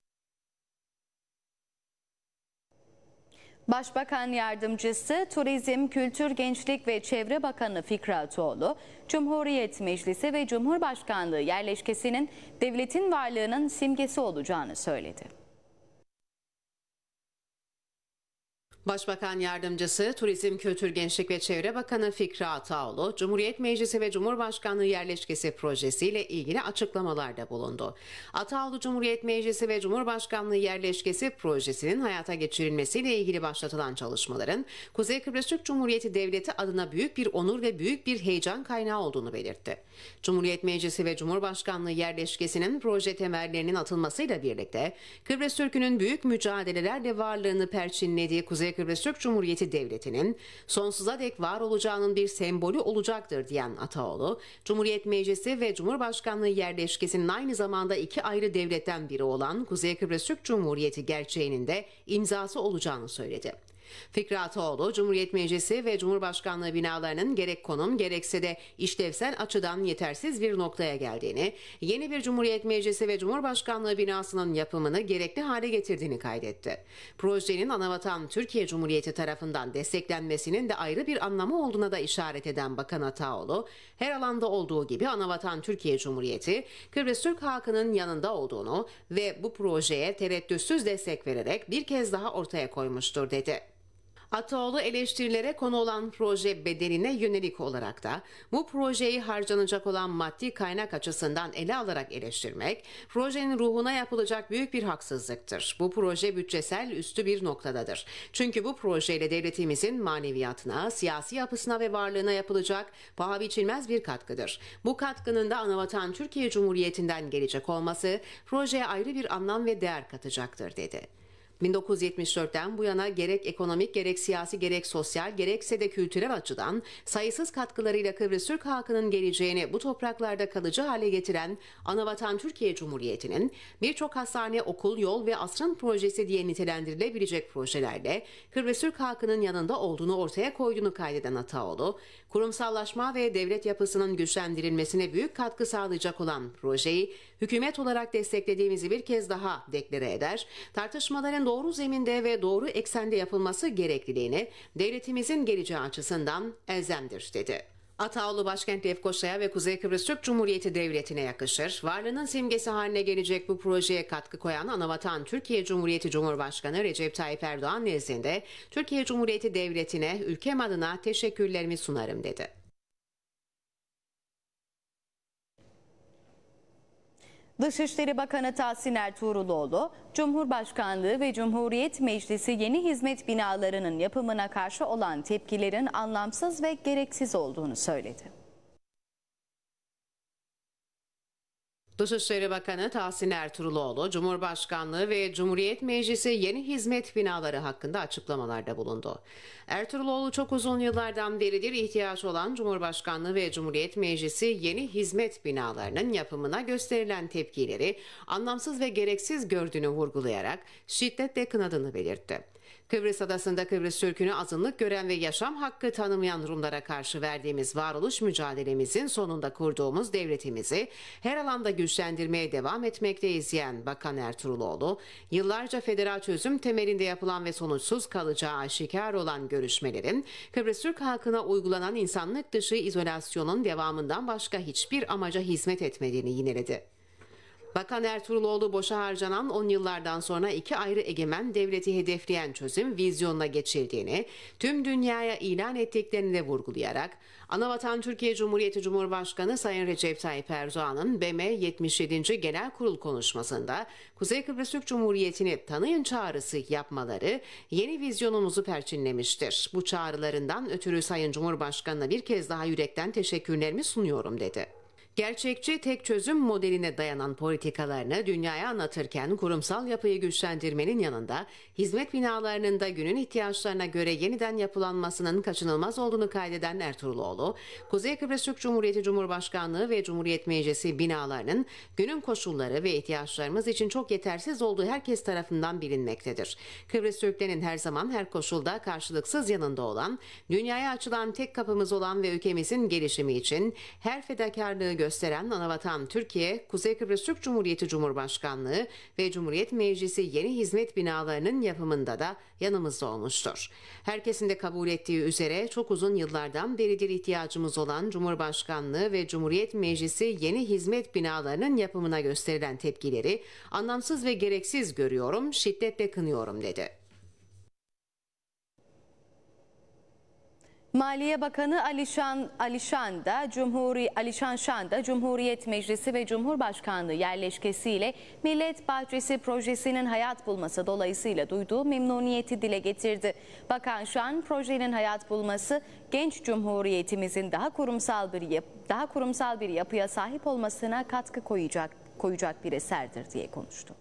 Başbakan Yardımcısı, Turizm, Kültür, Gençlik ve Çevre Bakanı Fikri Ataoğlu, Cumhuriyet Meclisi ve Cumhurbaşkanlığı yerleşkesinin devletin varlığının simgesi olacağını söyledi. Başbakan Yardımcısı, Turizm, Kültür, Gençlik ve Çevre Bakanı Fikri Ataoğlu, Cumhuriyet Meclisi ve Cumhurbaşkanlığı yerleşkesi projesiyle ilgili açıklamalarda bulundu. Ataoğlu, Cumhuriyet Meclisi ve Cumhurbaşkanlığı yerleşkesi projesinin hayata geçirilmesiyle ilgili başlatılan çalışmaların Kuzey Kıbrıs Türk Cumhuriyeti Devleti adına büyük bir onur ve büyük bir heyecan kaynağı olduğunu belirtti. Cumhuriyet Meclisi ve Cumhurbaşkanlığı yerleşkesinin proje temellerinin atılmasıyla birlikte Kıbrıs Türk'ünün büyük mücadelelerle varlığını perçinlediği Kuzey Kıbrıs Türk Cumhuriyeti Devleti'nin sonsuza dek var olacağının bir sembolü olacaktır diyen Ataoğlu, Cumhuriyet Meclisi ve Cumhurbaşkanlığı yerleşkesinin aynı zamanda iki ayrı devletten biri olan Kuzey Kıbrıs Türk Cumhuriyeti gerçeğinin de imzası olacağını söyledi. Fikri Ataoğlu, Cumhuriyet Meclisi ve Cumhurbaşkanlığı binalarının gerek konum gerekse de işlevsel açıdan yetersiz bir noktaya geldiğini, yeni bir Cumhuriyet Meclisi ve Cumhurbaşkanlığı binasının yapımını gerekli hale getirdiğini kaydetti. Projenin Anavatan Türkiye Cumhuriyeti tarafından desteklenmesinin de ayrı bir anlamı olduğuna da işaret eden Bakan Ataoğlu, her alanda olduğu gibi Anavatan Türkiye Cumhuriyeti, Kıbrıs Türk halkının yanında olduğunu ve bu projeye tereddütsüz destek vererek bir kez daha ortaya koymuştur dedi. Ataoğlu eleştirilere konu olan proje bedeline yönelik olarak da bu projeyi harcanacak olan maddi kaynak açısından ele alarak eleştirmek, projenin ruhuna yapılacak büyük bir haksızlıktır. Bu proje bütçesel üstü bir noktadadır. Çünkü bu projeyle devletimizin maneviyatına, siyasi yapısına ve varlığına yapılacak paha biçilmez bir katkıdır. Bu katkının da Anavatan Türkiye Cumhuriyeti'nden gelecek olması projeye ayrı bir anlam ve değer katacaktır dedi. 1974'ten bu yana gerek ekonomik, gerek siyasi, gerek sosyal, gerekse de kültürel açıdan sayısız katkılarıyla Kıbrıs Türk halkının geleceğini bu topraklarda kalıcı hale getiren Anavatan Türkiye Cumhuriyeti'nin birçok hastane, okul, yol ve asrın projesi diye nitelendirilebilecek projelerle Kıbrıs Türk halkının yanında olduğunu ortaya koyduğunu kaydeden Ataoğlu, kurumsallaşma ve devlet yapısının güçlendirilmesine büyük katkı sağlayacak olan projeyi hükümet olarak desteklediğimizi bir kez daha deklare eder, tartışmaların doğru zeminde ve doğru eksende yapılması gerekliliğini devletimizin geleceği açısından elzemdir dedi. Ataoğlu, başkent Lefkoşa'ya ve Kuzey Kıbrıs Türk Cumhuriyeti Devleti'ne yakışır. Varlığının simgesi haline gelecek bu projeye katkı koyan Anavatan Türkiye Cumhuriyeti Cumhurbaşkanı Recep Tayyip Erdoğan nezdinde Türkiye Cumhuriyeti Devleti'ne ülkem adına teşekkürlerimi sunarım dedi. Dışişleri Bakanı Tahsin Ertuğruloğlu, Cumhurbaşkanlığı ve Cumhuriyet Meclisi yeni hizmet binalarının yapımına karşı olan tepkilerin anlamsız ve gereksiz olduğunu söyledi. Dışişleri Bakanı Tahsin Ertuğruloğlu, Cumhurbaşkanlığı ve Cumhuriyet Meclisi yeni hizmet binaları hakkında açıklamalarda bulundu. Ertuğruloğlu, çok uzun yıllardan beridir ihtiyaç olan Cumhurbaşkanlığı ve Cumhuriyet Meclisi yeni hizmet binalarının yapımına gösterilen tepkileri anlamsız ve gereksiz gördüğünü vurgulayarak şiddetle kınadığını belirtti. Kıbrıs Adası'nda Kıbrıs Türk'ünü azınlık gören ve yaşam hakkı tanımayan Rumlara karşı verdiğimiz varoluş mücadelemizin sonunda kurduğumuz devletimizi her alanda güçlendirmeye devam etmekteyiz diyen Bakan Ertuğruloğlu, yıllarca federal çözüm temelinde yapılan ve sonuçsuz kalacağı aşikar olan görüşmelerin Kıbrıs Türk halkına uygulanan insanlık dışı izolasyonun devamından başka hiçbir amaca hizmet etmediğini yineledi. Bakan Ertuğruloğlu boşa harcanan 10 yıllardan sonra iki ayrı egemen devleti hedefleyen çözüm vizyonuna geçildiğini, tüm dünyaya ilan ettiklerini de vurgulayarak, Anavatan Türkiye Cumhuriyeti Cumhurbaşkanı Sayın Recep Tayyip Erdoğan'ın BM 77. Genel Kurul konuşmasında Kuzey Kıbrıs Türk Cumhuriyeti'ni tanıyın çağrısı yapmaları yeni vizyonumuzu perçinlemiştir. Bu çağrılarından ötürü Sayın Cumhurbaşkanı'na bir kez daha yürekten teşekkürlerimi sunuyorum dedi. Gerçekçi tek çözüm modeline dayanan politikalarını dünyaya anlatırken kurumsal yapıyı güçlendirmenin yanında hizmet binalarının da günün ihtiyaçlarına göre yeniden yapılanmasının kaçınılmaz olduğunu kaydeden Ertuğruloğlu, Kuzey Kıbrıs Türk Cumhuriyeti Cumhurbaşkanlığı ve Cumhuriyet Meclisi binalarının günün koşulları ve ihtiyaçlarımız için çok yetersiz olduğu herkes tarafından bilinmektedir. Kıbrıs Türklerinin her zaman her koşulda karşılıksız yanında olan, dünyaya açılan tek kapımız olan ve ülkemizin gelişimi için her fedakarlığı gösteren Anavatan Türkiye, Kuzey Kıbrıs Türk Cumhuriyeti Cumhurbaşkanlığı ve Cumhuriyet Meclisi yeni hizmet binalarının yapımında da yanımızda olmuştur. Herkesin de kabul ettiği üzere çok uzun yıllardan beridir ihtiyacımız olan Cumhurbaşkanlığı ve Cumhuriyet Meclisi yeni hizmet binalarının yapımına gösterilen tepkileri anlamsız ve gereksiz görüyorum, şiddetle kınıyorum dedi. Maliye Bakanı Alişan Şan da Cumhuriyet Meclisi ve Cumhurbaşkanlığı yerleşkesiyle Millet Bahçesi projesinin hayat bulması dolayısıyla duyduğu memnuniyeti dile getirdi. Bakan Şan, projenin hayat bulması genç cumhuriyetimizin daha kurumsal bir yapıya sahip olmasına katkı koyacak bir eserdir diye konuştu.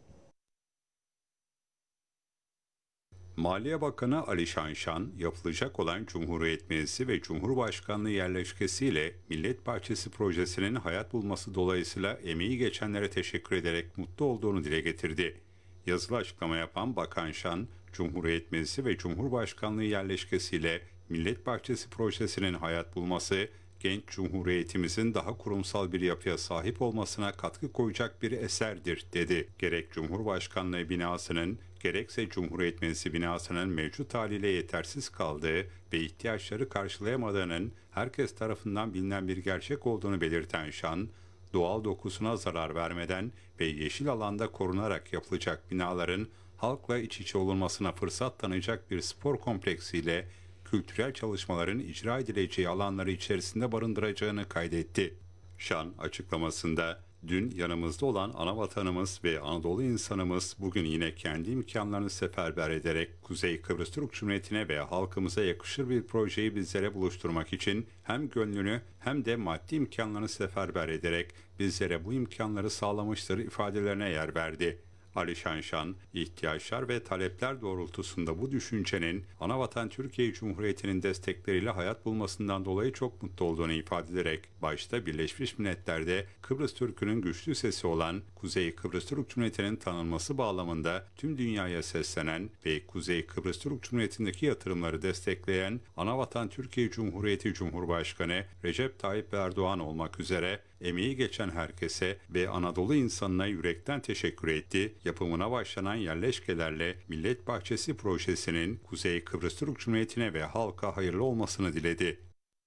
Maliye Bakanı Alişan Şan, yapılacak olan Cumhuriyet Meclisi ve Cumhurbaşkanlığı yerleşkesiyle Millet Bahçesi projesinin hayat bulması dolayısıyla emeği geçenlere teşekkür ederek mutlu olduğunu dile getirdi. Yazılı açıklama yapan Bakan Şan, Cumhuriyet Meclisi ve Cumhurbaşkanlığı yerleşkesiyle Millet Bahçesi projesinin hayat bulması, genç cumhuriyetimizin daha kurumsal bir yapıya sahip olmasına katkı koyacak bir eserdir dedi. Gerek Cumhurbaşkanlığı binasının gerekse Cumhuriyet Meclisi binasının mevcut haliyle yetersiz kaldığı ve ihtiyaçları karşılayamadığının herkes tarafından bilinen bir gerçek olduğunu belirten Şan, doğal dokusuna zarar vermeden ve yeşil alanda korunarak yapılacak binaların halkla iç içe olunmasına fırsat tanıyacak bir spor kompleksiyle kültürel çalışmaların icra edileceği alanları içerisinde barındıracağını kaydetti. Şan açıklamasında, dün yanımızda olan anavatanımız ve Anadolu insanımız bugün yine kendi imkanlarını seferber ederek Kuzey Kıbrıs Türk Cumhuriyeti'ne ve halkımıza yakışır bir projeyi bizlere buluşturmak için hem gönlünü hem de maddi imkanlarını seferber ederek bizlere bu imkanları sağlamıştır ifadelerine yer verdi. Alişan Şan, ihtiyaçlar ve talepler doğrultusunda bu düşüncenin Anavatan Türkiye Cumhuriyeti'nin destekleriyle hayat bulmasından dolayı çok mutlu olduğunu ifade ederek, başta Birleşmiş Milletler'de Kıbrıs Türk'ünün güçlü sesi olan Kuzey Kıbrıs Türk Cumhuriyeti'nin tanınması bağlamında tüm dünyaya seslenen ve Kuzey Kıbrıs Türk Cumhuriyeti'ndeki yatırımları destekleyen Anavatan Türkiye Cumhuriyeti Cumhurbaşkanı Recep Tayyip Erdoğan olmak üzere emeği geçen herkese ve Anadolu insanına yürekten teşekkür etti. Yapımına başlanan yerleşkelerle Millet Bahçesi projesinin Kuzey Kıbrıs Türk Cumhuriyeti'ne ve halka hayırlı olmasını diledi.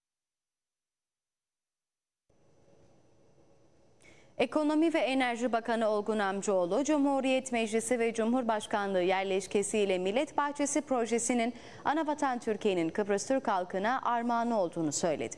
Ekonomi ve Enerji Bakanı Olgun Amcaoğlu, Cumhuriyet Meclisi ve Cumhurbaşkanlığı yerleşkesiyle Millet Bahçesi projesinin Anavatan Türkiye'nin Kıbrıs Türk halkına armağanı olduğunu söyledi.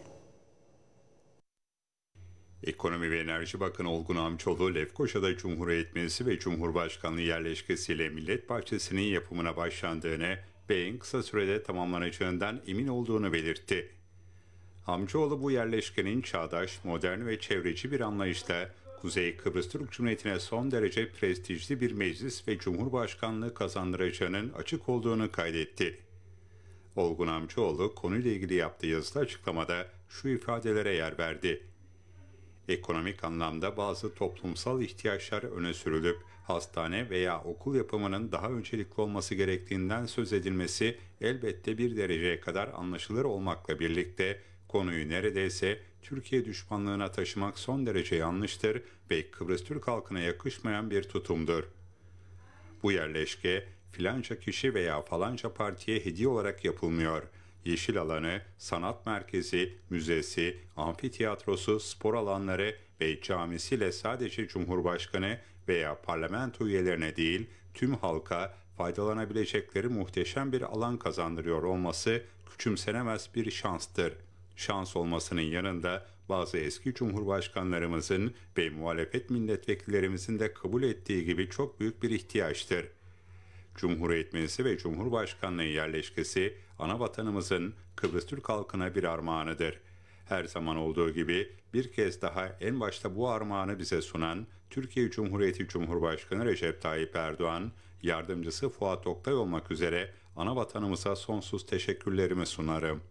Ekonomi ve Enerji Bakanı Olgun Amcaoğlu, Lefkoşa'da Cumhuriyet Meclisi ve Cumhurbaşkanlığı yerleşkesiyle Millet Bahçesi'nin yapımına başlandığını ve en kısa sürede tamamlanacağından emin olduğunu belirtti. Amcaoğlu bu yerleşkenin çağdaş, modern ve çevreci bir anlayışla Kuzey Kıbrıs Türk Cumhuriyeti'ne son derece prestijli bir meclis ve cumhurbaşkanlığı kazandıracağının açık olduğunu kaydetti. Olgun Amcaoğlu konuyla ilgili yaptığı yazılı açıklamada şu ifadelere yer verdi. ekonomik anlamda bazı toplumsal ihtiyaçlar öne sürülüp hastane veya okul yapımının daha öncelikli olması gerektiğinden söz edilmesi elbette bir dereceye kadar anlaşılır olmakla birlikte konuyu neredeyse Türkiye düşmanlığına taşımak son derece yanlıştır ve Kıbrıs Türk halkına yakışmayan bir tutumdur. Bu yerleşke filanca kişi veya falanca partiye hediye olarak yapılmıyor. Yeşil alanı, sanat merkezi, müzesi, amfitiyatrosu, spor alanları ve camisiyle sadece Cumhurbaşkanı veya parlamento üyelerine değil tüm halka faydalanabilecekleri muhteşem bir alan kazandırıyor olması küçümsenemez bir şanstır. Şans olmasının yanında bazı eski cumhurbaşkanlarımızın ve muhalefet milletvekillerimizin de kabul ettiği gibi çok büyük bir ihtiyaçtır. Cumhuriyet Meclisi ve Cumhurbaşkanlığı yerleşkesi ana vatanımızın Kıbrıs Türk halkına bir armağanıdır. Her zaman olduğu gibi bir kez daha en başta bu armağanı bize sunan Türkiye Cumhuriyeti Cumhurbaşkanı Recep Tayyip Erdoğan, yardımcısı Fuat Oktay olmak üzere ana vatanımıza sonsuz teşekkürlerimi sunarım.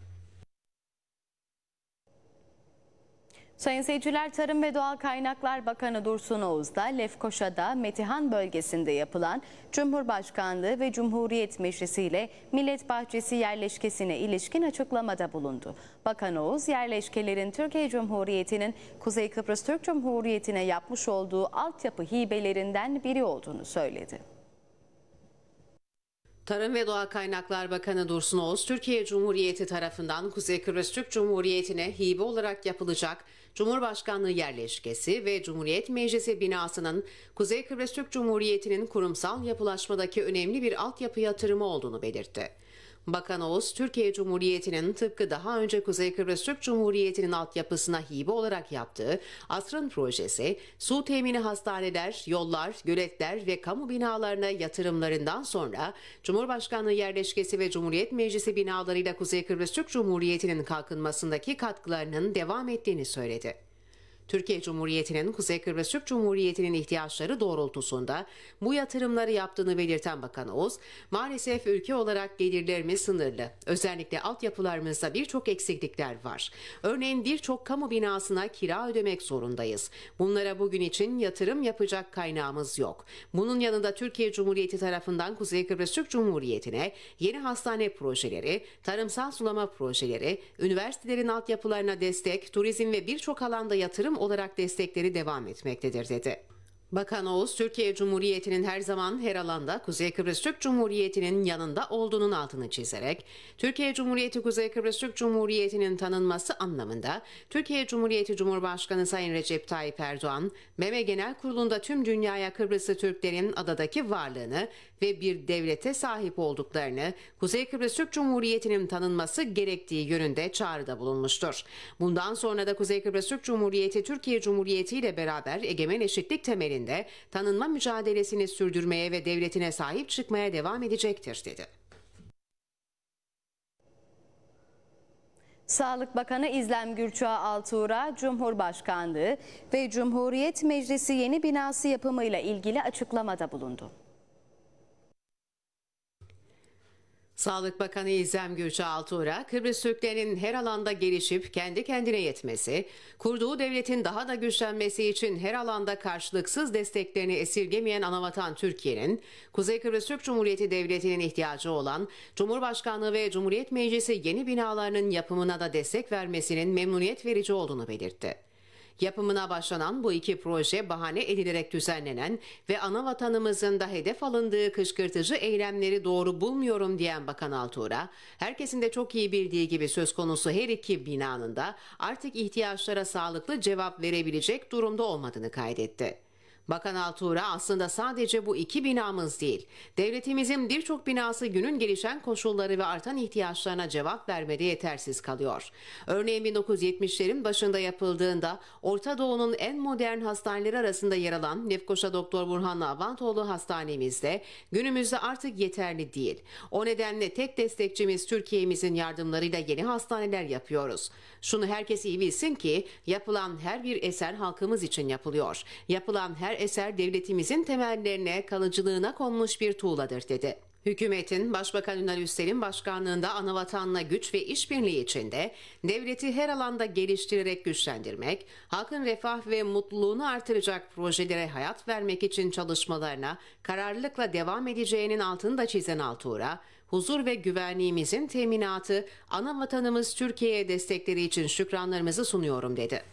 Sayın seyirciler, Tarım ve Doğal Kaynaklar Bakanı Dursun Oğuz da Lefkoşa'da Metehan bölgesinde yapılan Cumhurbaşkanlığı ve Cumhuriyet Meclisi ile Millet Bahçesi yerleşkesine ilişkin açıklamada bulundu. Bakan Oğuz, yerleşkelerin Türkiye Cumhuriyeti'nin Kuzey Kıbrıs Türk Cumhuriyeti'ne yapmış olduğu altyapı hibelerinden biri olduğunu söyledi. Tarım ve Doğal Kaynaklar Bakanı Dursun Oğuz, Türkiye Cumhuriyeti tarafından Kuzey Kıbrıs Türk Cumhuriyeti'ne hibe olarak yapılacak Cumhurbaşkanlığı yerleşkesi ve Cumhuriyet Meclisi binasının Kuzey Kıbrıs Türk Cumhuriyeti'nin kurumsal yapılaşmadaki önemli bir altyapı yatırımı olduğunu belirtti. Bakan Oğuz, Türkiye Cumhuriyeti'nin tıpkı daha önce Kuzey Kıbrıs Türk Cumhuriyeti'nin altyapısına hibe olarak yaptığı asrın projesi, su temini hastaneler, yollar, göletler ve kamu binalarına yatırımlarından sonra Cumhurbaşkanlığı yerleşkesi ve Cumhuriyet Meclisi binalarıyla Kuzey Kıbrıs Türk Cumhuriyeti'nin kalkınmasındaki katkılarının devam ettiğini söyledi. Türkiye Cumhuriyeti'nin Kuzey Kıbrıs Türk Cumhuriyeti'nin ihtiyaçları doğrultusunda bu yatırımları yaptığını belirten Bakan Oğuz, maalesef ülke olarak gelirlerimiz sınırlı. Özellikle altyapılarımızda birçok eksiklikler var. Örneğin birçok kamu binasına kira ödemek zorundayız. Bunlara bugün için yatırım yapacak kaynağımız yok. Bunun yanında Türkiye Cumhuriyeti tarafından Kuzey Kıbrıs Türk Cumhuriyeti'ne yeni hastane projeleri, tarımsal sulama projeleri, üniversitelerin altyapılarına destek, turizm ve birçok alanda yatırım olarak destekleri devam etmektedir dedi. Bakan Oğuz, Türkiye Cumhuriyeti'nin her zaman her alanda Kuzey Kıbrıs Türk Cumhuriyeti'nin yanında olduğunun altını çizerek, Türkiye Cumhuriyeti Kuzey Kıbrıs Türk Cumhuriyeti'nin tanınması anlamında Türkiye Cumhuriyeti Cumhurbaşkanı Sayın Recep Tayyip Erdoğan, BM Genel Kurulu'nda tüm dünyaya Kıbrıslı Türklerin adadaki varlığını ve bir devlete sahip olduklarını, Kuzey Kıbrıs Türk Cumhuriyeti'nin tanınması gerektiği yönünde çağrıda bulunmuştur. Bundan sonra da Kuzey Kıbrıs Türk Cumhuriyeti, Türkiye Cumhuriyeti ile beraber egemen eşitlik temelinde tanınma mücadelesini sürdürmeye ve devletine sahip çıkmaya devam edecektir, dedi. Sağlık Bakanı İzlem Gürçağ Altuğra, Cumhurbaşkanlığı ve Cumhuriyet Meclisi yeni binası yapımıyla ilgili açıklamada bulundu. Sağlık Bakanı İzlem Gürçağ Altuğra, Kıbrıs Türklerinin her alanda gelişip kendi kendine yetmesi, kurduğu devletin daha da güçlenmesi için her alanda karşılıksız desteklerini esirgemeyen anavatan Türkiye'nin, Kuzey Kıbrıs Türk Cumhuriyeti Devleti'nin ihtiyacı olan Cumhurbaşkanlığı ve Cumhuriyet Meclisi yeni binalarının yapımına da destek vermesinin memnuniyet verici olduğunu belirtti. Yapımına başlanan bu iki proje bahane edilerek düzenlenen ve ana vatanımızın da hedef alındığı kışkırtıcı eylemleri doğru bulmuyorum diyen Bakan Altuğra, herkesin de çok iyi bildiği gibi söz konusu her iki binanın da artık ihtiyaçlara sağlıklı cevap verebilecek durumda olmadığını kaydetti. Bakan Altuğra, aslında sadece bu iki binamız değil, devletimizin birçok binası günün gelişen koşulları ve artan ihtiyaçlarına cevap vermede yetersiz kalıyor. Örneğin 1970'lerin başında yapıldığında Orta Doğu'nun en modern hastaneleri arasında yer alan Lefkoşa Doktor Burhan Abantoğlu Hastanemizde günümüzde artık yeterli değil. O nedenle tek destekçimiz Türkiye'mizin yardımlarıyla yeni hastaneler yapıyoruz. Şunu herkes iyi bilsin ki yapılan her bir eser halkımız için yapılıyor. Yapılan her eser devletimizin temellerine, kalıcılığına konmuş bir tuğladır, dedi. Hükümetin Başbakan Ünal Üstel'in başkanlığında Anavatan'la güç ve işbirliği içinde devleti her alanda geliştirerek güçlendirmek, halkın refah ve mutluluğunu artıracak projelere hayat vermek için çalışmalarına kararlılıkla devam edeceğinin altını da çizen Altuğra, huzur ve güvenliğimizin teminatı, anavatanımız Türkiye'ye destekleri için şükranlarımızı sunuyorum dedi.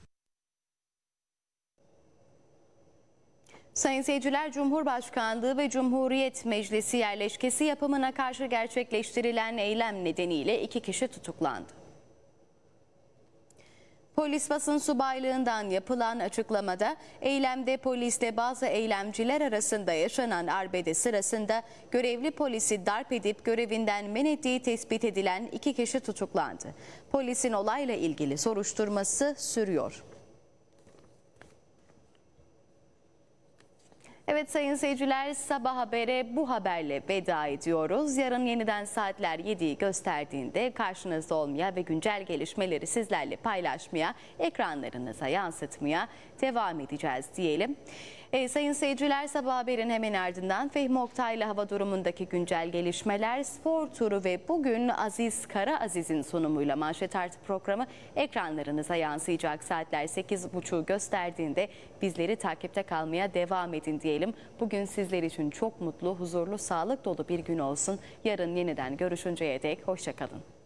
Sayın seyirciler, Cumhurbaşkanlığı ve Cumhuriyet Meclisi yerleşkesi yapımına karşı gerçekleştirilen eylem nedeniyle 2 kişi tutuklandı. Polis basın subaylığından yapılan açıklamada eylemde polisle bazı eylemciler arasında yaşanan arbede sırasında görevli polisi darp edip görevinden men ettiği tespit edilen 2 kişi tutuklandı. Polisin olayla ilgili soruşturması sürüyor. Evet sayın seyirciler, Sabah Haber'e bu haberle veda ediyoruz. Yarın yeniden saatler 7'yi gösterdiğinde karşınızda olmaya ve güncel gelişmeleri sizlerle paylaşmaya, ekranlarınıza yansıtmaya devam edeceğiz diyelim. Sayın seyirciler, Sabah Haber'in hemen ardından Fehmi Oktay'la hava durumundaki güncel gelişmeler, spor turu ve bugün Aziz Karaaziz'in sunumuyla Manşet Artı programı ekranlarınıza yansıyacak. Saatler 8.30'u gösterdiğinde bizleri takipte kalmaya devam edin diyelim. Bugün sizler için çok mutlu, huzurlu, sağlık dolu bir gün olsun. Yarın yeniden görüşünceye dek hoşça kalın.